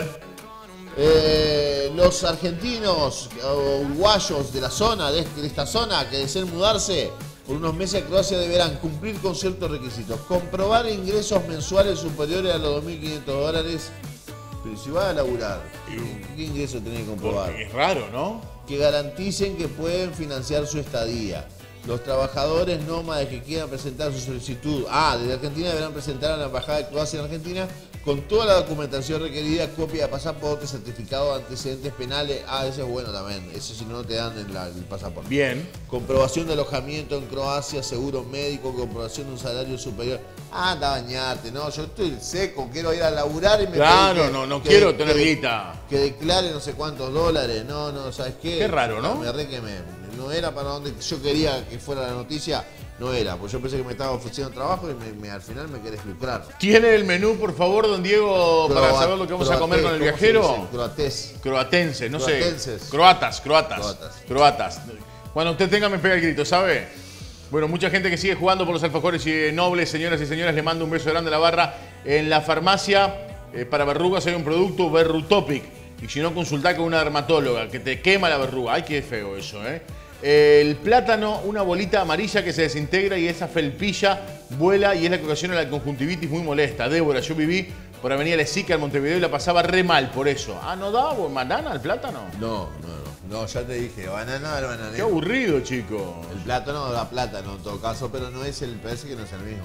Los argentinos o uruguayos de la zona, de esta zona, que deseen mudarse por unos meses a Croacia deberán cumplir con ciertos requisitos. Comprobar ingresos mensuales superiores a los $2.500. Pero si vas a laburar, ¿qué ingreso tenés que comprobar? Porque es raro, ¿no? Que garanticen que pueden financiar su estadía. Los trabajadores nómades que quieran presentar su solicitud desde Argentina deberán presentar a la Embajada de Croacia en Argentina con toda la documentación requerida, copia de pasaporte, certificado de antecedentes penales. Ese es bueno también. Eso si no te dan el pasaporte. Bien. Comprobación de alojamiento en Croacia, seguro médico, comprobación de un salario superior. Anda a bañarte, no, yo estoy seco, quiero ir a laburar y me Claro, pedí no quiero tener guita. Que declare no sé cuántos dólares, no, ¿sabes qué? Qué raro, ¿no? Me no era para donde yo quería que fuera la noticia, no era, pues yo pensé que me estaba ofreciendo trabajo y al final me querés lucrar. ¿Tiene el menú, por favor, don Diego, para saber lo que vamos a comer con el viajero? Croatense, no Croatenses. sé. Croatas. Cuando usted tenga me pega el grito, ¿sabe? Bueno, mucha gente que sigue jugando por los alfajores y nobles, señoras y señores, le mando un beso grande a la barra. En la farmacia, para verrugas hay un producto, Verrutopic. Y si no, consultá con una dermatóloga, que te quema la verruga. Ay, qué feo eso, ¿eh? El plátano, una bolita amarilla que se desintegra y esa felpilla vuela y es la que ocasiona la conjuntivitis muy molesta. Débora, yo viví por Avenida Lezica en Montevideo y la pasaba re mal por eso. ¿No da banana el plátano? No, ya te dije, banana al bananero. Qué aburrido, chico. El plátano da plátano en todo caso, pero parece que no es el mismo.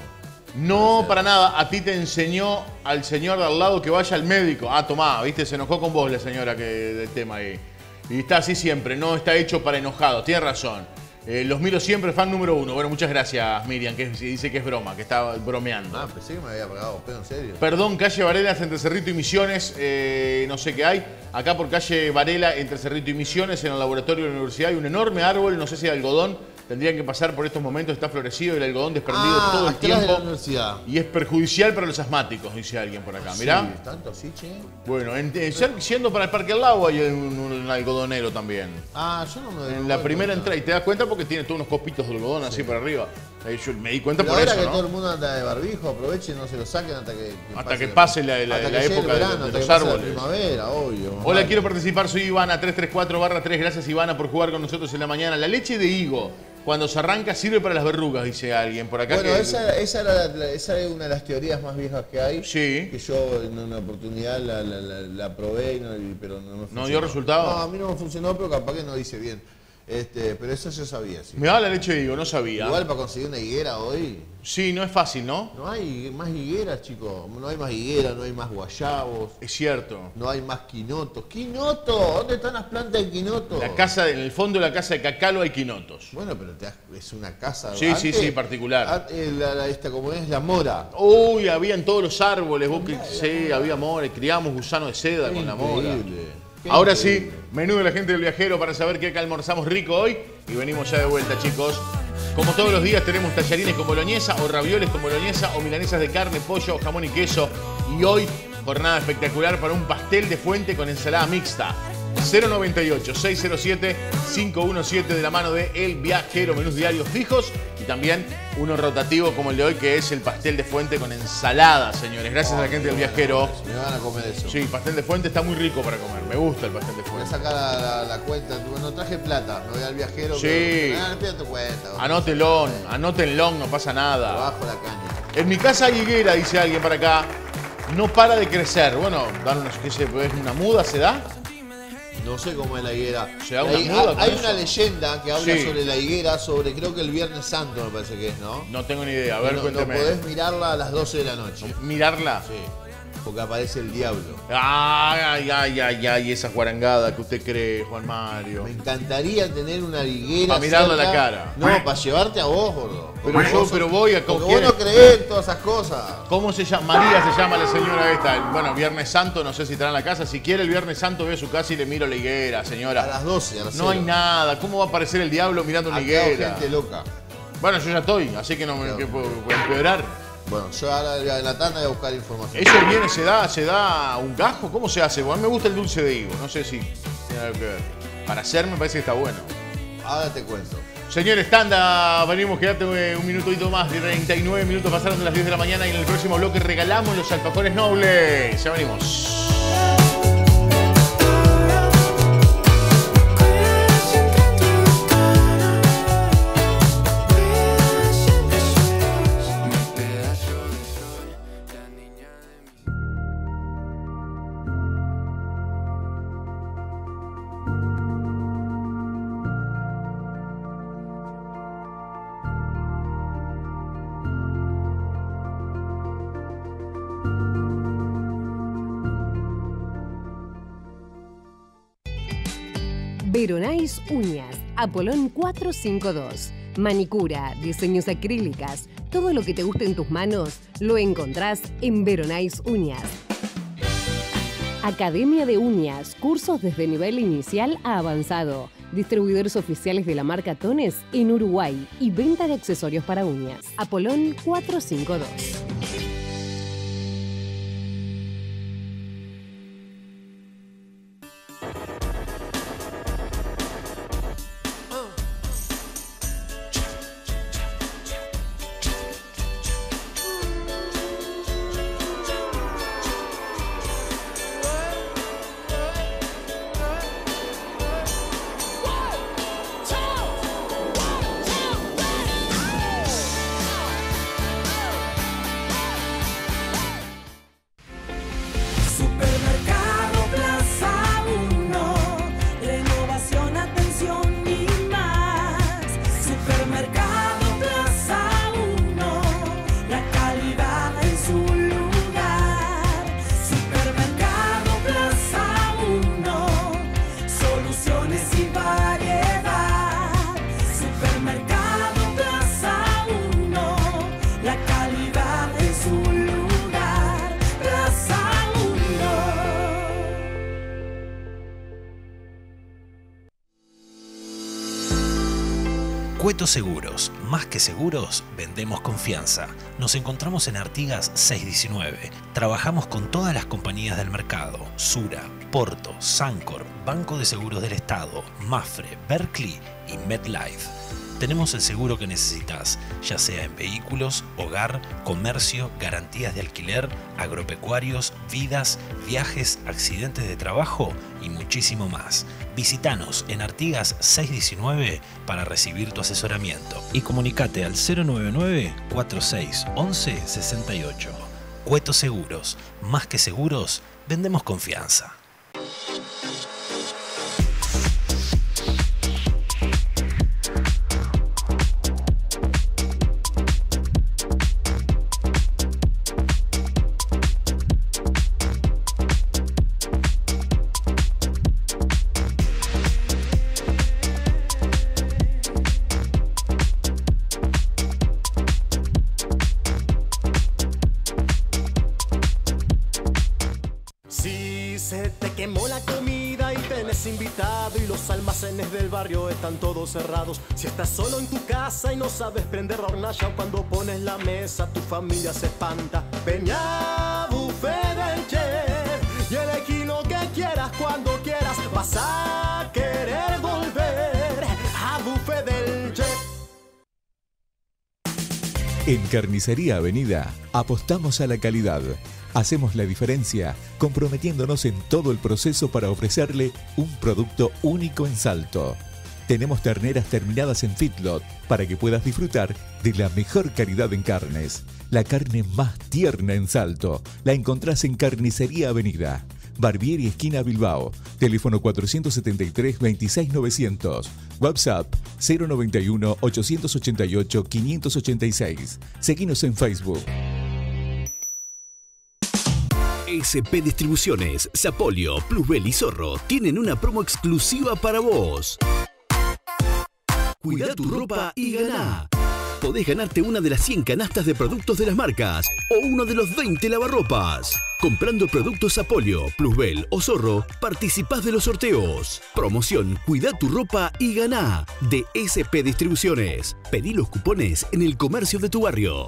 No, para nada. A ti te enseñó al señor de al lado que vaya al médico. Ah, tomá, viste, se enojó con vos la señora del tema ahí. Y está así siempre, no está hecho para enojados. Tienes razón. Los miro siempre, fan número 1. Bueno, muchas gracias, Miriam, que dice que es broma, que está bromeando. Ah, pensé que me había pagado, pero en serio. Perdón, calle Varela entre Cerrito y Misiones, no sé qué hay. Acá por calle Varela entre Cerrito y Misiones, en el laboratorio de la universidad, hay un enorme árbol, no sé si de algodón. Tendrían que pasar por estos momentos, está florecido y el algodón desprendido todo el tiempo. De la universidad. Y es perjudicial para los asmáticos, dice alguien por acá. Mirá. Sí, tanto así, che. Bueno, siendo para el Parque al Lago hay un algodonero también. Ah, yo no me doy En la primera entrada, y te das cuenta porque tiene todos unos copitos de algodón así para arriba. Yo me di cuenta pero por ahora eso, que ¿no? todo el mundo anda de barbijo, aprovechen, no se lo saquen hasta que pase la época de los árboles. La primavera, obvio. Hola, vale. Quiero participar, soy Ivana, 334/3. Gracias, Ivana, por jugar con nosotros en la mañana. La leche de higo, cuando se arranca, sirve para las verrugas, dice alguien por acá. Bueno, esa es una de las teorías más viejas que hay. Sí. Que yo en una oportunidad la probé, pero no me funcionó. ¿No dio resultado? No, a mí no me funcionó, pero capaz que no dice bien. Pero eso yo sabía, sí. Me da la leche de higo, no sabía. Igual para conseguir una higuera hoy. Sí, no es fácil, ¿no? No hay más higueras, chicos. No hay más higueras, no hay más guayabos. Es cierto. No hay más quinotos. ¡Quinoto! ¿Dónde están las plantas de quinoto? En el fondo de la casa de Cacalo hay quinotos. Bueno, pero es una casa. Sí, sí, particular. Como es la mora. Uy, había en todos los árboles. Sí, había mora. Criamos gusano de seda con la mora. Ahora sí, menú de la gente del viajero para saber qué almorzamos rico hoy. Y venimos ya de vuelta, chicos. Como todos los días tenemos tallarines con boloñesa o ravioles con boloñesa o milanesas de carne, pollo, jamón y queso. Y hoy, jornada espectacular para un pastel de fuente con ensalada mixta. 098-607-517 de la mano de El Viajero, menús diarios fijos y también uno rotativo como el de hoy que es el pastel de fuente con ensalada, señores. Gracias a la gente del Viajero. Me van a comer eso. Sí, pastel de fuente está muy rico para comer. Me gusta el pastel de fuente. Voy a sacar la cuenta. No traje plata. Me voy al Viajero. Sí. No pida tu cuenta. Anótenlo, no pasa nada. Bajo la caña. En mi casa hay higuera, dice alguien para acá. No para de crecer. Bueno, ¿es una muda? ¿Se da? No sé cómo es la higuera. Hay una leyenda que habla sobre la higuera, creo que el Viernes Santo me parece que es, ¿no? No tengo ni idea. A ver, cuéntame. No podés mirarla a las 12 de la noche. ¿Mirarla? Sí. Porque aparece el diablo. Ay, esa guarangada que usted cree, Juan Mario. Me encantaría tener una higuera. Para mirarla a la cara. No, para llevarte a vos, gordo. Pero voy a porque vos no creés en todas esas cosas. ¿Cómo se llama? María se llama la señora esta. Bueno, Viernes Santo, no sé si estará en la casa. Si quiere el Viernes Santo, voy a su casa y le miro la higuera, señora. A las 12, a las 0. No hay nada. ¿Cómo va a aparecer el diablo mirando una higuera? Gente loca. Bueno, yo ya estoy, así que no me puedo empeorar. Bueno, yo ahora en la tanda voy a buscar información. ¿Eso viene, se da un gajo? ¿Cómo se hace? Bueno, a mí me gusta el dulce de higo, no sé si tiene algo que ver. Para hacer me parece que está bueno. Ahora te cuento. Señores, tanda, venimos, quedate un minutito más, 39 minutos pasaron de las 10 de la mañana y en el próximo bloque regalamos los alfajores nobles. Ya venimos. Veronais Uñas, Apolón 452. Manicura, diseños acrílicas, todo lo que te guste en tus manos lo encontrás en Veronais Uñas. Academia de Uñas, cursos desde nivel inicial a avanzado. Distribuidores oficiales de la marca Tones en Uruguay y venta de accesorios para uñas. Apolón 452. Cueto Seguros, más que seguros, vendemos confianza. Nos encontramos en Artigas 619. Trabajamos con todas las compañías del mercado: Sura, Porto, Sancor, Banco de Seguros del Estado, Mafre, Berkeley y MetLife. Tenemos el seguro que necesitas, ya sea en vehículos, hogar, comercio, garantías de alquiler, agropecuarios, vidas, viajes, accidentes de trabajo y muchísimo más. Visítanos en Artigas 619 para recibir tu asesoramiento y comunicate al 099-4611-68. Cueto Seguros, más que seguros, vendemos confianza. Del barrio están todos cerrados. Si estás solo en tu casa y no sabes prender la hornalla, o cuando pones la mesa tu familia se espanta. Peña Buffet del Chef y elegí lo que quieras cuando quieras. Vas a querer volver a Buffet del Chef. En Carnicería Avenida apostamos a la calidad. Hacemos la diferencia comprometiéndonos en todo el proceso para ofrecerle un producto único en Salto. Tenemos terneras terminadas en feedlot para que puedas disfrutar de la mejor calidad en carnes. La carne más tierna en Salto la encontrás en Carnicería Avenida. Barbieri esquina Bilbao. Teléfono 473-26900. WhatsApp 091-888-586. Seguinos en Facebook. SP Distribuciones, Sapolio, Plusbel y Zorro tienen una promo exclusiva para vos. Cuida tu ropa y ganá. Podés ganarte una de las 100 canastas de productos de las marcas o uno de los 20 lavarropas. Comprando productos Sapolio, Plusbel o Zorro, participás de los sorteos. Promoción Cuida tu ropa y ganá de SP Distribuciones. Pedí los cupones en el comercio de tu barrio.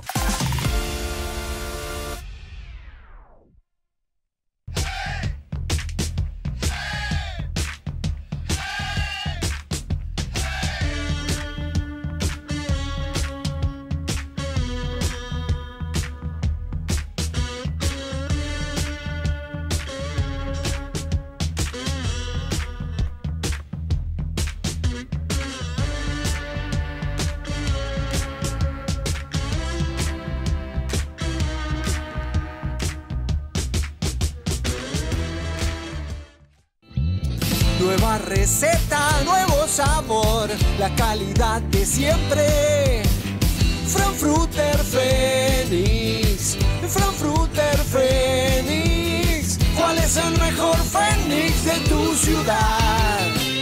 Nueva receta, nuevo sabor, la calidad de siempre. Frankfurter Phoenix, Frankfurter Phoenix. ¿Cuál es el mejor Phoenix de tu ciudad?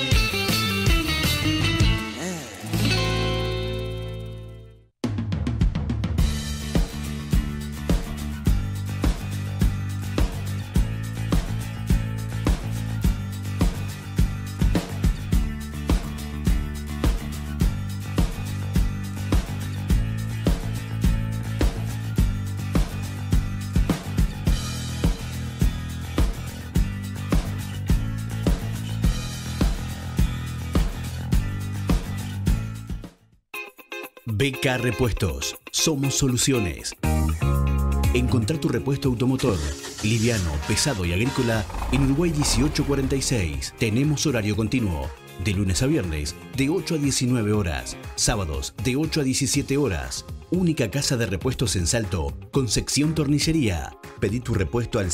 BK Repuestos. Somos soluciones. Encontrá tu repuesto automotor, liviano, pesado y agrícola en Uruguay 1846. Tenemos horario continuo. De lunes a viernes, de 8 a 19 horas. Sábados, de 8 a 17 horas. Única casa de repuestos en Salto, con sección tornillería. Pedí tu repuesto al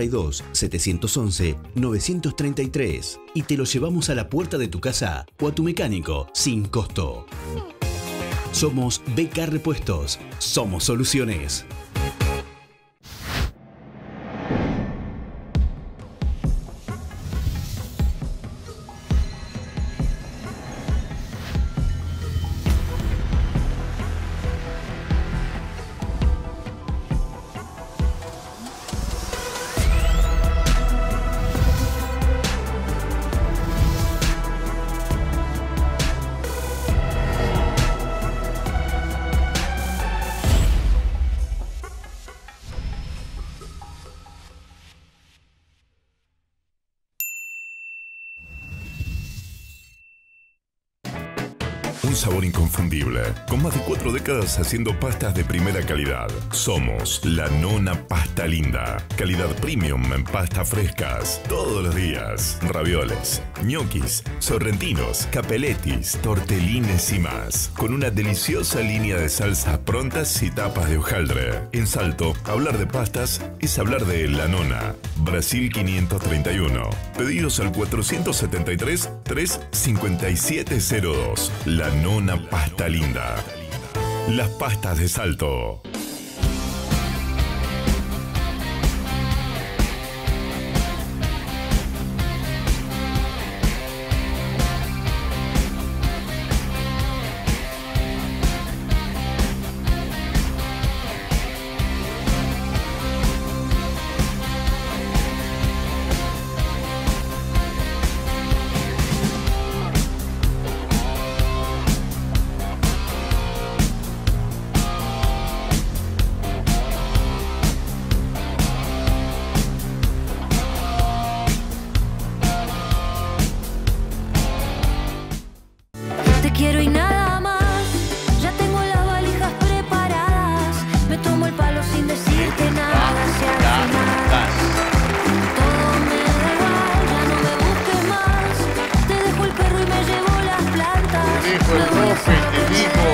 092-711-933 y te lo llevamos a la puerta de tu casa o a tu mecánico, sin costo. Somos BK Repuestos. Somos soluciones. sabor inconfundible. Con más de 4 décadas haciendo pastas de primera calidad. Somos La Nona Pasta Linda. Calidad premium en pastas frescas. Todos los días. Ravioles, ñoquis, sorrentinos, capelletis, tortelines y más. Con una deliciosa línea de salsas prontas y tapas de hojaldre. En Salto, hablar de pastas es hablar de La Nona. Brasil 531. Pedidos al 473-35702. La Nona Pasta Linda. Las pastas de Salto. Te quiero y nada más. Ya tengo las valijas preparadas. Me tomo el palo sin decirte nada. Si al final todo me da igual, ya no me busques más. Te dejo el perro y me llevo las plantas. Te dejo el profe, te dijo.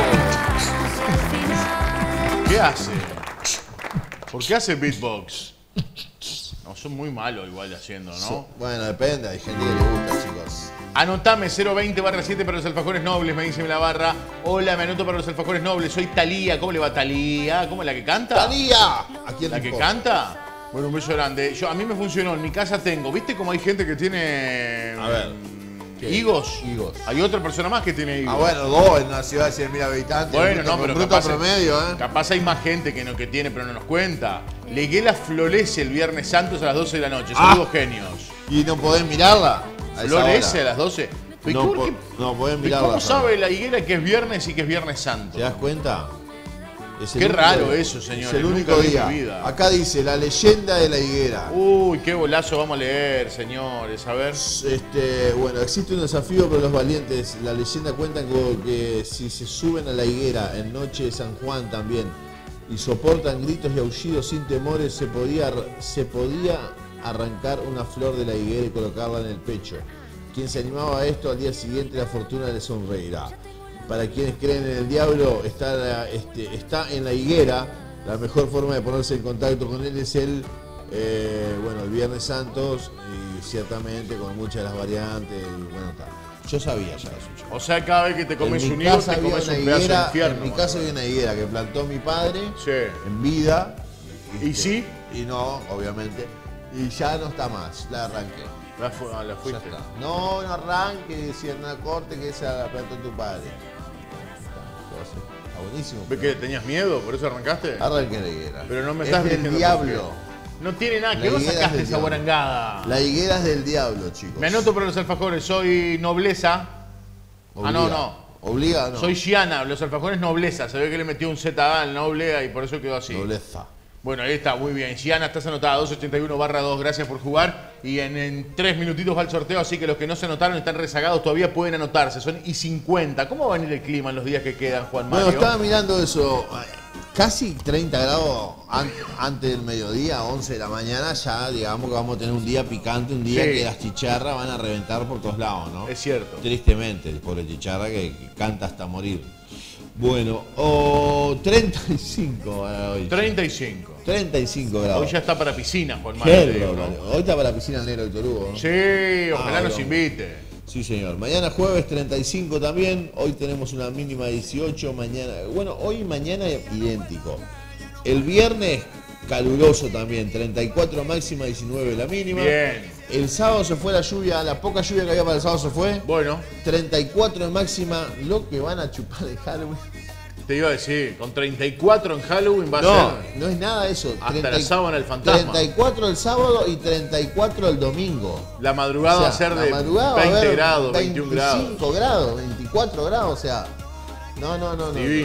¿Qué hace? ¿Por qué hace beatbox? No, son muy malos igual haciendo, ¿no? Bueno, depende, hay gente que le gusta, chicos. Anotame 020/7 para los alfajores nobles, me dice la barra. Hola, me anoto para los alfajores nobles. Soy Talía. ¿Cómo le va Talía? ¿Cómo es la que canta? ¡Talía! ¿A quién ¿La le que importa? canta? Bueno, un beso grande. A mí me funcionó, en mi casa tengo. ¿Viste cómo hay gente que tiene A ver. ¿Qué? higos? Higos. Hay otra persona más que tiene higos. Ah, bueno, dos en una ciudad de 100.000 habitantes. Bueno, no, pero bruto capaz, promedio, ¿eh? capaz hay más gente que tiene, pero no nos cuenta. La higuera florece el Viernes Santos a las 12 de la noche. Saludos, genios. ¿Y no podés mirarla? A esa ¿Florece a hora. las 12? No, no podés ¿Y mirarla. cómo sabe la higuera que es viernes y que es Viernes Santo? ¿Te das cuenta? Es el Qué único raro día. eso, señor. Es el Nunca único vi en día. mi vida. Acá dice la leyenda de la higuera. Uy, qué golazo vamos a leer, señores. A ver. Bueno, existe un desafío para los valientes. La leyenda cuenta que si se suben a la higuera en noche de San Juan también y soportan gritos y aullidos sin temores, se podía arrancar una flor de la higuera y colocarla en el pecho. Quien se animaba a esto al día siguiente la fortuna le sonreirá. Para quienes creen en el diablo, está en la higuera. La mejor forma de ponerse en contacto con él es el Viernes Santos, y ciertamente con muchas de las variantes. Y bueno, está. Yo sabía ya eso. O sea, cada vez que te comes En un mi higo, casa te había comes una un pedazo de higuera, infierno. en mi casa había una higuera que plantó mi padre Sí. en vida. ¿Y sí? Y no, obviamente. Y ya no está más, la arranqué. La fuiste. Ya está. No arranque, decía una corte que esa la plantó tu padre. Está buenísimo. ¿Ves que tenías miedo? ¿Por eso arrancaste? Arranqué la higuera. Pero no me Es estás del diciendo diablo. por qué. No tiene nada La que ver. higuera es Sacaste del esa diablo. guarangada. La higuera es del diablo, chicos. Me anoto para los alfajores. Soy nobleza. No. Obliga, no. Soy Giana. Los alfajores nobleza. Se ve que le metió un ZA al noble y por eso quedó así. Nobleza. Bueno, ahí está, muy bien. Giana, estás anotada, 281/2, gracias por jugar. Y en 3 minutitos va el sorteo, así que los que no se anotaron están rezagados, todavía pueden anotarse. Son y 50. ¿Cómo va a venir el clima en los días que quedan, Juan Mario? Bueno, estaba mirando eso. Casi 30 grados antes del mediodía, 11 de la mañana, ya digamos que vamos a tener un día picante, un día Sí. que las chicharras van a reventar por todos lados, ¿no? Es cierto. Tristemente, el pobre chicharra que canta hasta morir. Bueno, 35 hoy. 35. 35 grados. Hoy ya está para piscina, Juan Qué Mario. te digo, barbaridad. ¿no? Hoy está para la piscina el negro Víctor Hugo, ¿no? Sí, ojalá nos broma. invite. Sí, señor. Mañana jueves 35 también. Hoy tenemos una mínima de 18. Mañana, bueno, hoy y mañana idéntico. El viernes caluroso también. 34 máxima, 19 la mínima. Bien. El sábado se fue la lluvia, la poca lluvia que había para el sábado se fue. Bueno. 34 de máxima, lo que van a chupar de Halloween. Te iba a decir, con 34 en Halloween va a No, ser no es nada eso. hasta la sábana del fantasma. 34 el sábado y 34 el domingo. La madrugada va a ser la de madrugada va a 20 haber grados, 21 grados. 25 grados, 24 grados, o sea. No. Divino.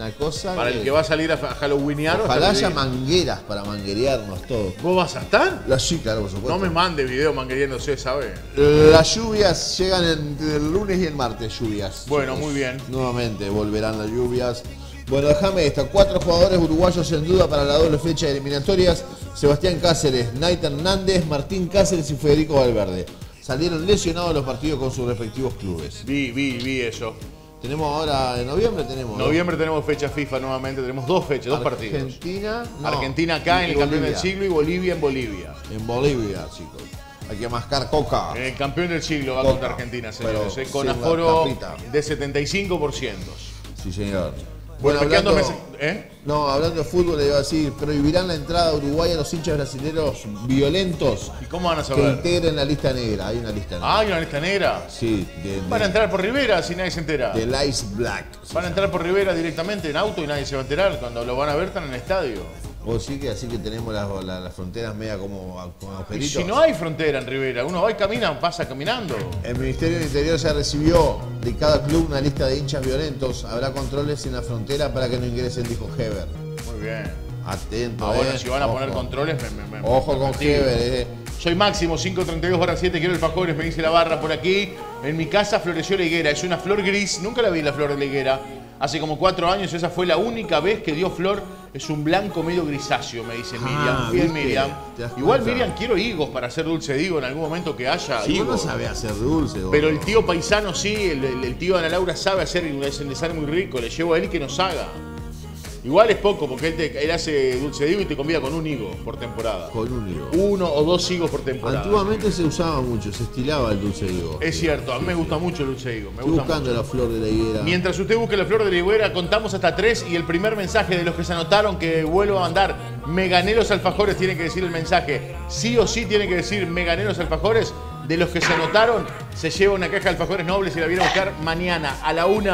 una cosa. Para el que va a salir a halloweenear. Ojalá haya mangueras para manguerearnos todos. ¿Vos vas a estar? Sí, claro, por supuesto. No me mande video manguereándose, ¿sabes? Las lluvias llegan entre el lunes y el martes, lluvias. Bueno, muy bien. Nuevamente volverán las lluvias. Bueno, déjame esta. 4 jugadores uruguayos en duda para la doble fecha de eliminatorias. Sebastián Cáceres, Nait Hernández, Martín Cáceres y Federico Valverde. Salieron lesionados los partidos con sus respectivos clubes. Vi eso. Tenemos ahora, en noviembre tenemos. Noviembre tenemos fecha FIFA nuevamente, tenemos 2 fechas, 2 partidos. Argentina acá en el campeón del siglo y Bolivia en Bolivia. En Bolivia, chicos. Hay que mascar coca. El campeón del siglo va contra Argentina, señores. Con aforo de 75%. Sí, señor. Bueno, hablando, ¿eh? No, hablando de fútbol, le iba a decir, prohibirán la entrada a Uruguay a los hinchas brasileños violentos. ¿Y cómo van a saber? Que integren la lista negra. Hay una lista negra. Ah, ¿hay una lista negra? Sí. Van a entrar por Rivera si nadie se entera. Del Ice Black. Van a entrar por Rivera directamente en auto y nadie se va a enterar. Cuando lo van a ver están en el estadio. Vos sí que así que tenemos las fronteras media como agujeritos. Y si no hay frontera en Rivera, uno va y camina, pasa caminando. El Ministerio del Interior ya recibió de cada club una lista de hinchas violentos. Habrá controles en la frontera para que no ingresen, dijo Heber. Muy bien. Atento, Ahora si van a poner controles, ojo con Heber, Soy Máximo, 532/7, quiero alfajores, me dice la barra por aquí. En mi casa floreció la higuera, es una flor gris, nunca la vi la flor de la higuera. Hace como 4 años, esa fue la única vez que dio flor. Es un blanco medio grisáceo, me dice Miriam. Bien, Miriam. Igual, Miriam, quiero higos para hacer dulce de higo en algún momento que haya higos. No sabe hacer dulce. Pero el tío paisano sí, el tío Ana Laura sabe hacer y le sale muy rico. Le llevo a él que nos haga. Igual es poco, porque él hace dulce de higo y te convida con un higo por temporada. Con un higo. 1 o 2 higos por temporada. Antiguamente se usaba mucho, se estilaba el dulce de higo. Es cierto, a mí me gusta mucho el dulce de higo. Estoy buscando la flor de la higuera. Mientras usted busque la flor de la higuera, contamos hasta 3 y el primer mensaje de los que se anotaron que vuelvo a mandar, me gané los alfajores, tiene que decir el mensaje. Sí o sí tiene que decir, me gané los alfajores. De los que se anotaron, se lleva una caja de alfajores nobles y la viene a buscar mañana a la 1,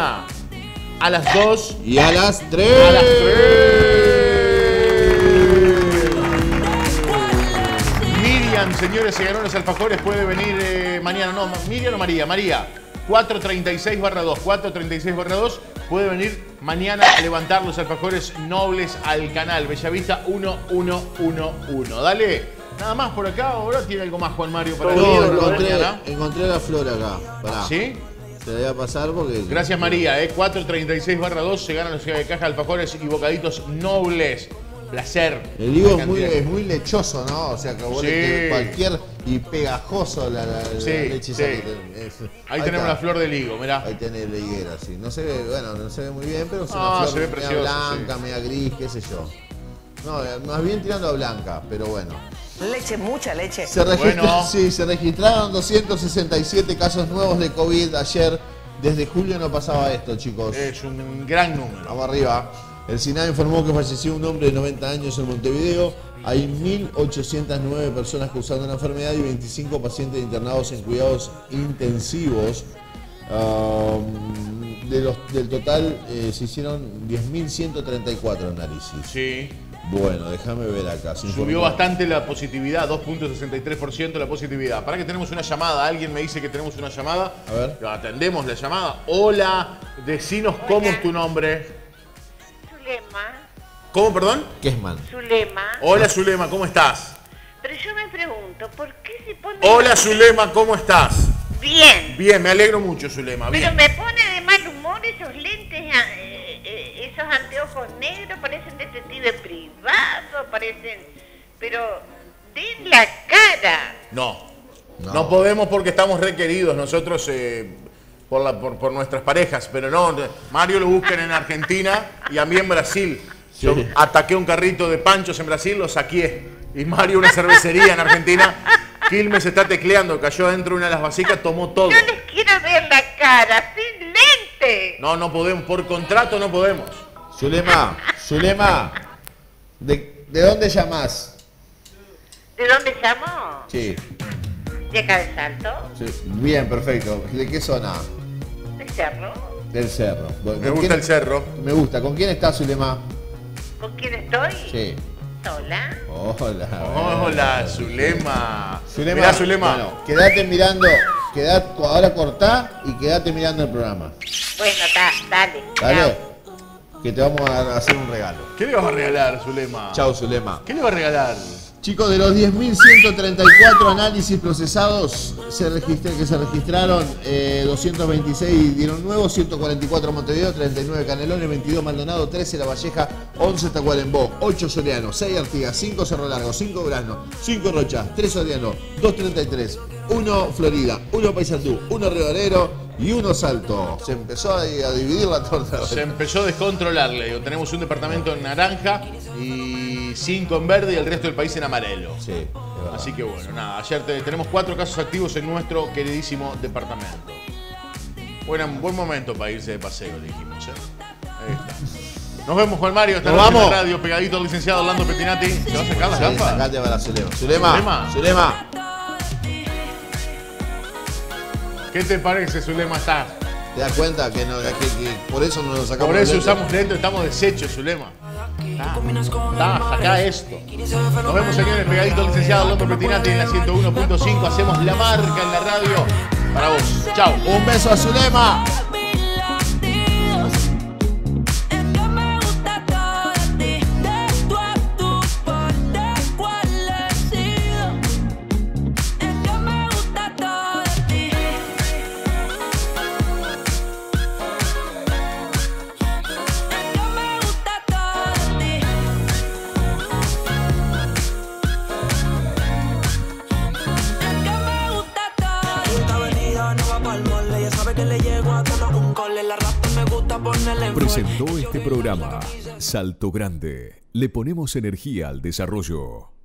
a las 2 y a las 3. A las 3. Miriam, señores, se ganó los alfajores, puede venir mañana. No, Miriam o María. María, 436/2. 436/2. Puede venir mañana a levantar los alfajores nobles al canal. Bellavista 1111. Dale. Nada más por acá, ahora tiene algo más Juan Mario para encontré la flor acá. Pará. ¿Sí? Te la voy a pasar porque... Gracias, María. 436/2 se ganan los caja de alfajores y bocaditos nobles. Placer. El higo es muy lechoso, ¿no? O sea, que cualquier y pegajoso la leche. Sí. Ahí tenemos la flor del higo, mirá. Ahí tenés la higuera, sí. No se ve, no se ve muy bien, pero es una flor se ve precioso, blanca, media gris, qué sé yo. No, más bien tirando a blanca, pero bueno. Leche, mucha leche. Se registraron 267 casos nuevos de COVID ayer. Desde julio no pasaba esto, chicos. Es un gran número. Vamos arriba. El SINAE informó que falleció un hombre de 90 años en Montevideo. Hay 1.809 personas causando la enfermedad y 25 pacientes internados en cuidados intensivos. Del total se hicieron 10.134 análisis. Sí. Bueno, déjame ver acá. Subió bastante la positividad, 2.63% la positividad. Para que tenemos una llamada, alguien me dice que tenemos una llamada. A ver. Atendemos la llamada. Hola, decinos cómo es tu nombre. Zulema. ¿Cómo, perdón? Kesman. Zulema. Hola, Zulema, ¿cómo estás? Pero yo me pregunto, ¿por qué se pone... Hola, Zulema, ¿cómo estás? Bien. Bien, me alegro mucho, Zulema. Pero Bien. me pone de mal humor esos lentes, esos anteojos negros, parecen detective privado, parecen... Pero den la cara. No podemos porque estamos requeridos nosotros por nuestras parejas, pero no, Mario lo buscan en Argentina y a mí en Brasil. Yo ataqué un carrito de panchos en Brasil, lo saqué. Y Mario una cervecería en Argentina. Quilmes está tecleando, cayó adentro de una de las vasijas, tomó todo. Yo les quiero ver la cara, sin lente. No podemos, por contrato no podemos. Zulema, ¿de dónde llamás? ¿De dónde llamo? Sí. ¿De acá de Salto? Sí. Bien, perfecto. ¿De qué zona? ¿Del Cerro? Del Cerro. Me gusta el Cerro. Me gusta. ¿Con quién estás, Zulema? ¿Con quién estoy? Sí. Sola. Hola, Zulema. Mirá, Zulema. Bueno, quédate mirando, ahora cortá y quédate mirando el programa. Bueno, dale. Dale. que te vamos a hacer un regalo. ¿Qué le vas a regalar, Zulema? Chau, Zulema. ¿Qué le vas a regalar? Chicos, de los 10.134 análisis procesados que se registraron, 226 dieron nuevo, 144 Montevideo, 39 Canelones, 22 Maldonado, 13 La Valleja, 11 Tacuarembó, 8 Soriano, 6 Artigas, 5 Cerro Largo, 5 Durazno, 5 Rocha, 3 Soriano, 2 33, 1 Florida, 1 Paysandú, 1 Río Negro y 1 Salto. Se empezó a dividir la torta. Se empezó a descontrolar, le digo. Tenemos un departamento en naranja y 5 en verde y el resto del país en amarelo. Sí. Así que bueno, nada, ayer tenemos 4 casos activos en nuestro queridísimo departamento. Buen momento para irse de paseo, le dijimos. Ahí está. Nos vemos, Juan Mario. Esta noche en la radio, pegadito al licenciado Orlando Pettinati. ¿Se va a sacar las gafas? Sacate para Zulema. Zulema. ¿Qué te parece, Zulema? ¿Te das cuenta que por eso no nos sacamos? Por eso usamos lentes, estamos deshechos, Zulema. Sacá esto. Nos vemos, señores, pegadito al licenciado Orlando Pettinati en la 101.5. Hacemos la marca en la radio para vos. Chau. Un beso a Zulema. Presentó este programa Salto Grande. Le ponemos energía al desarrollo.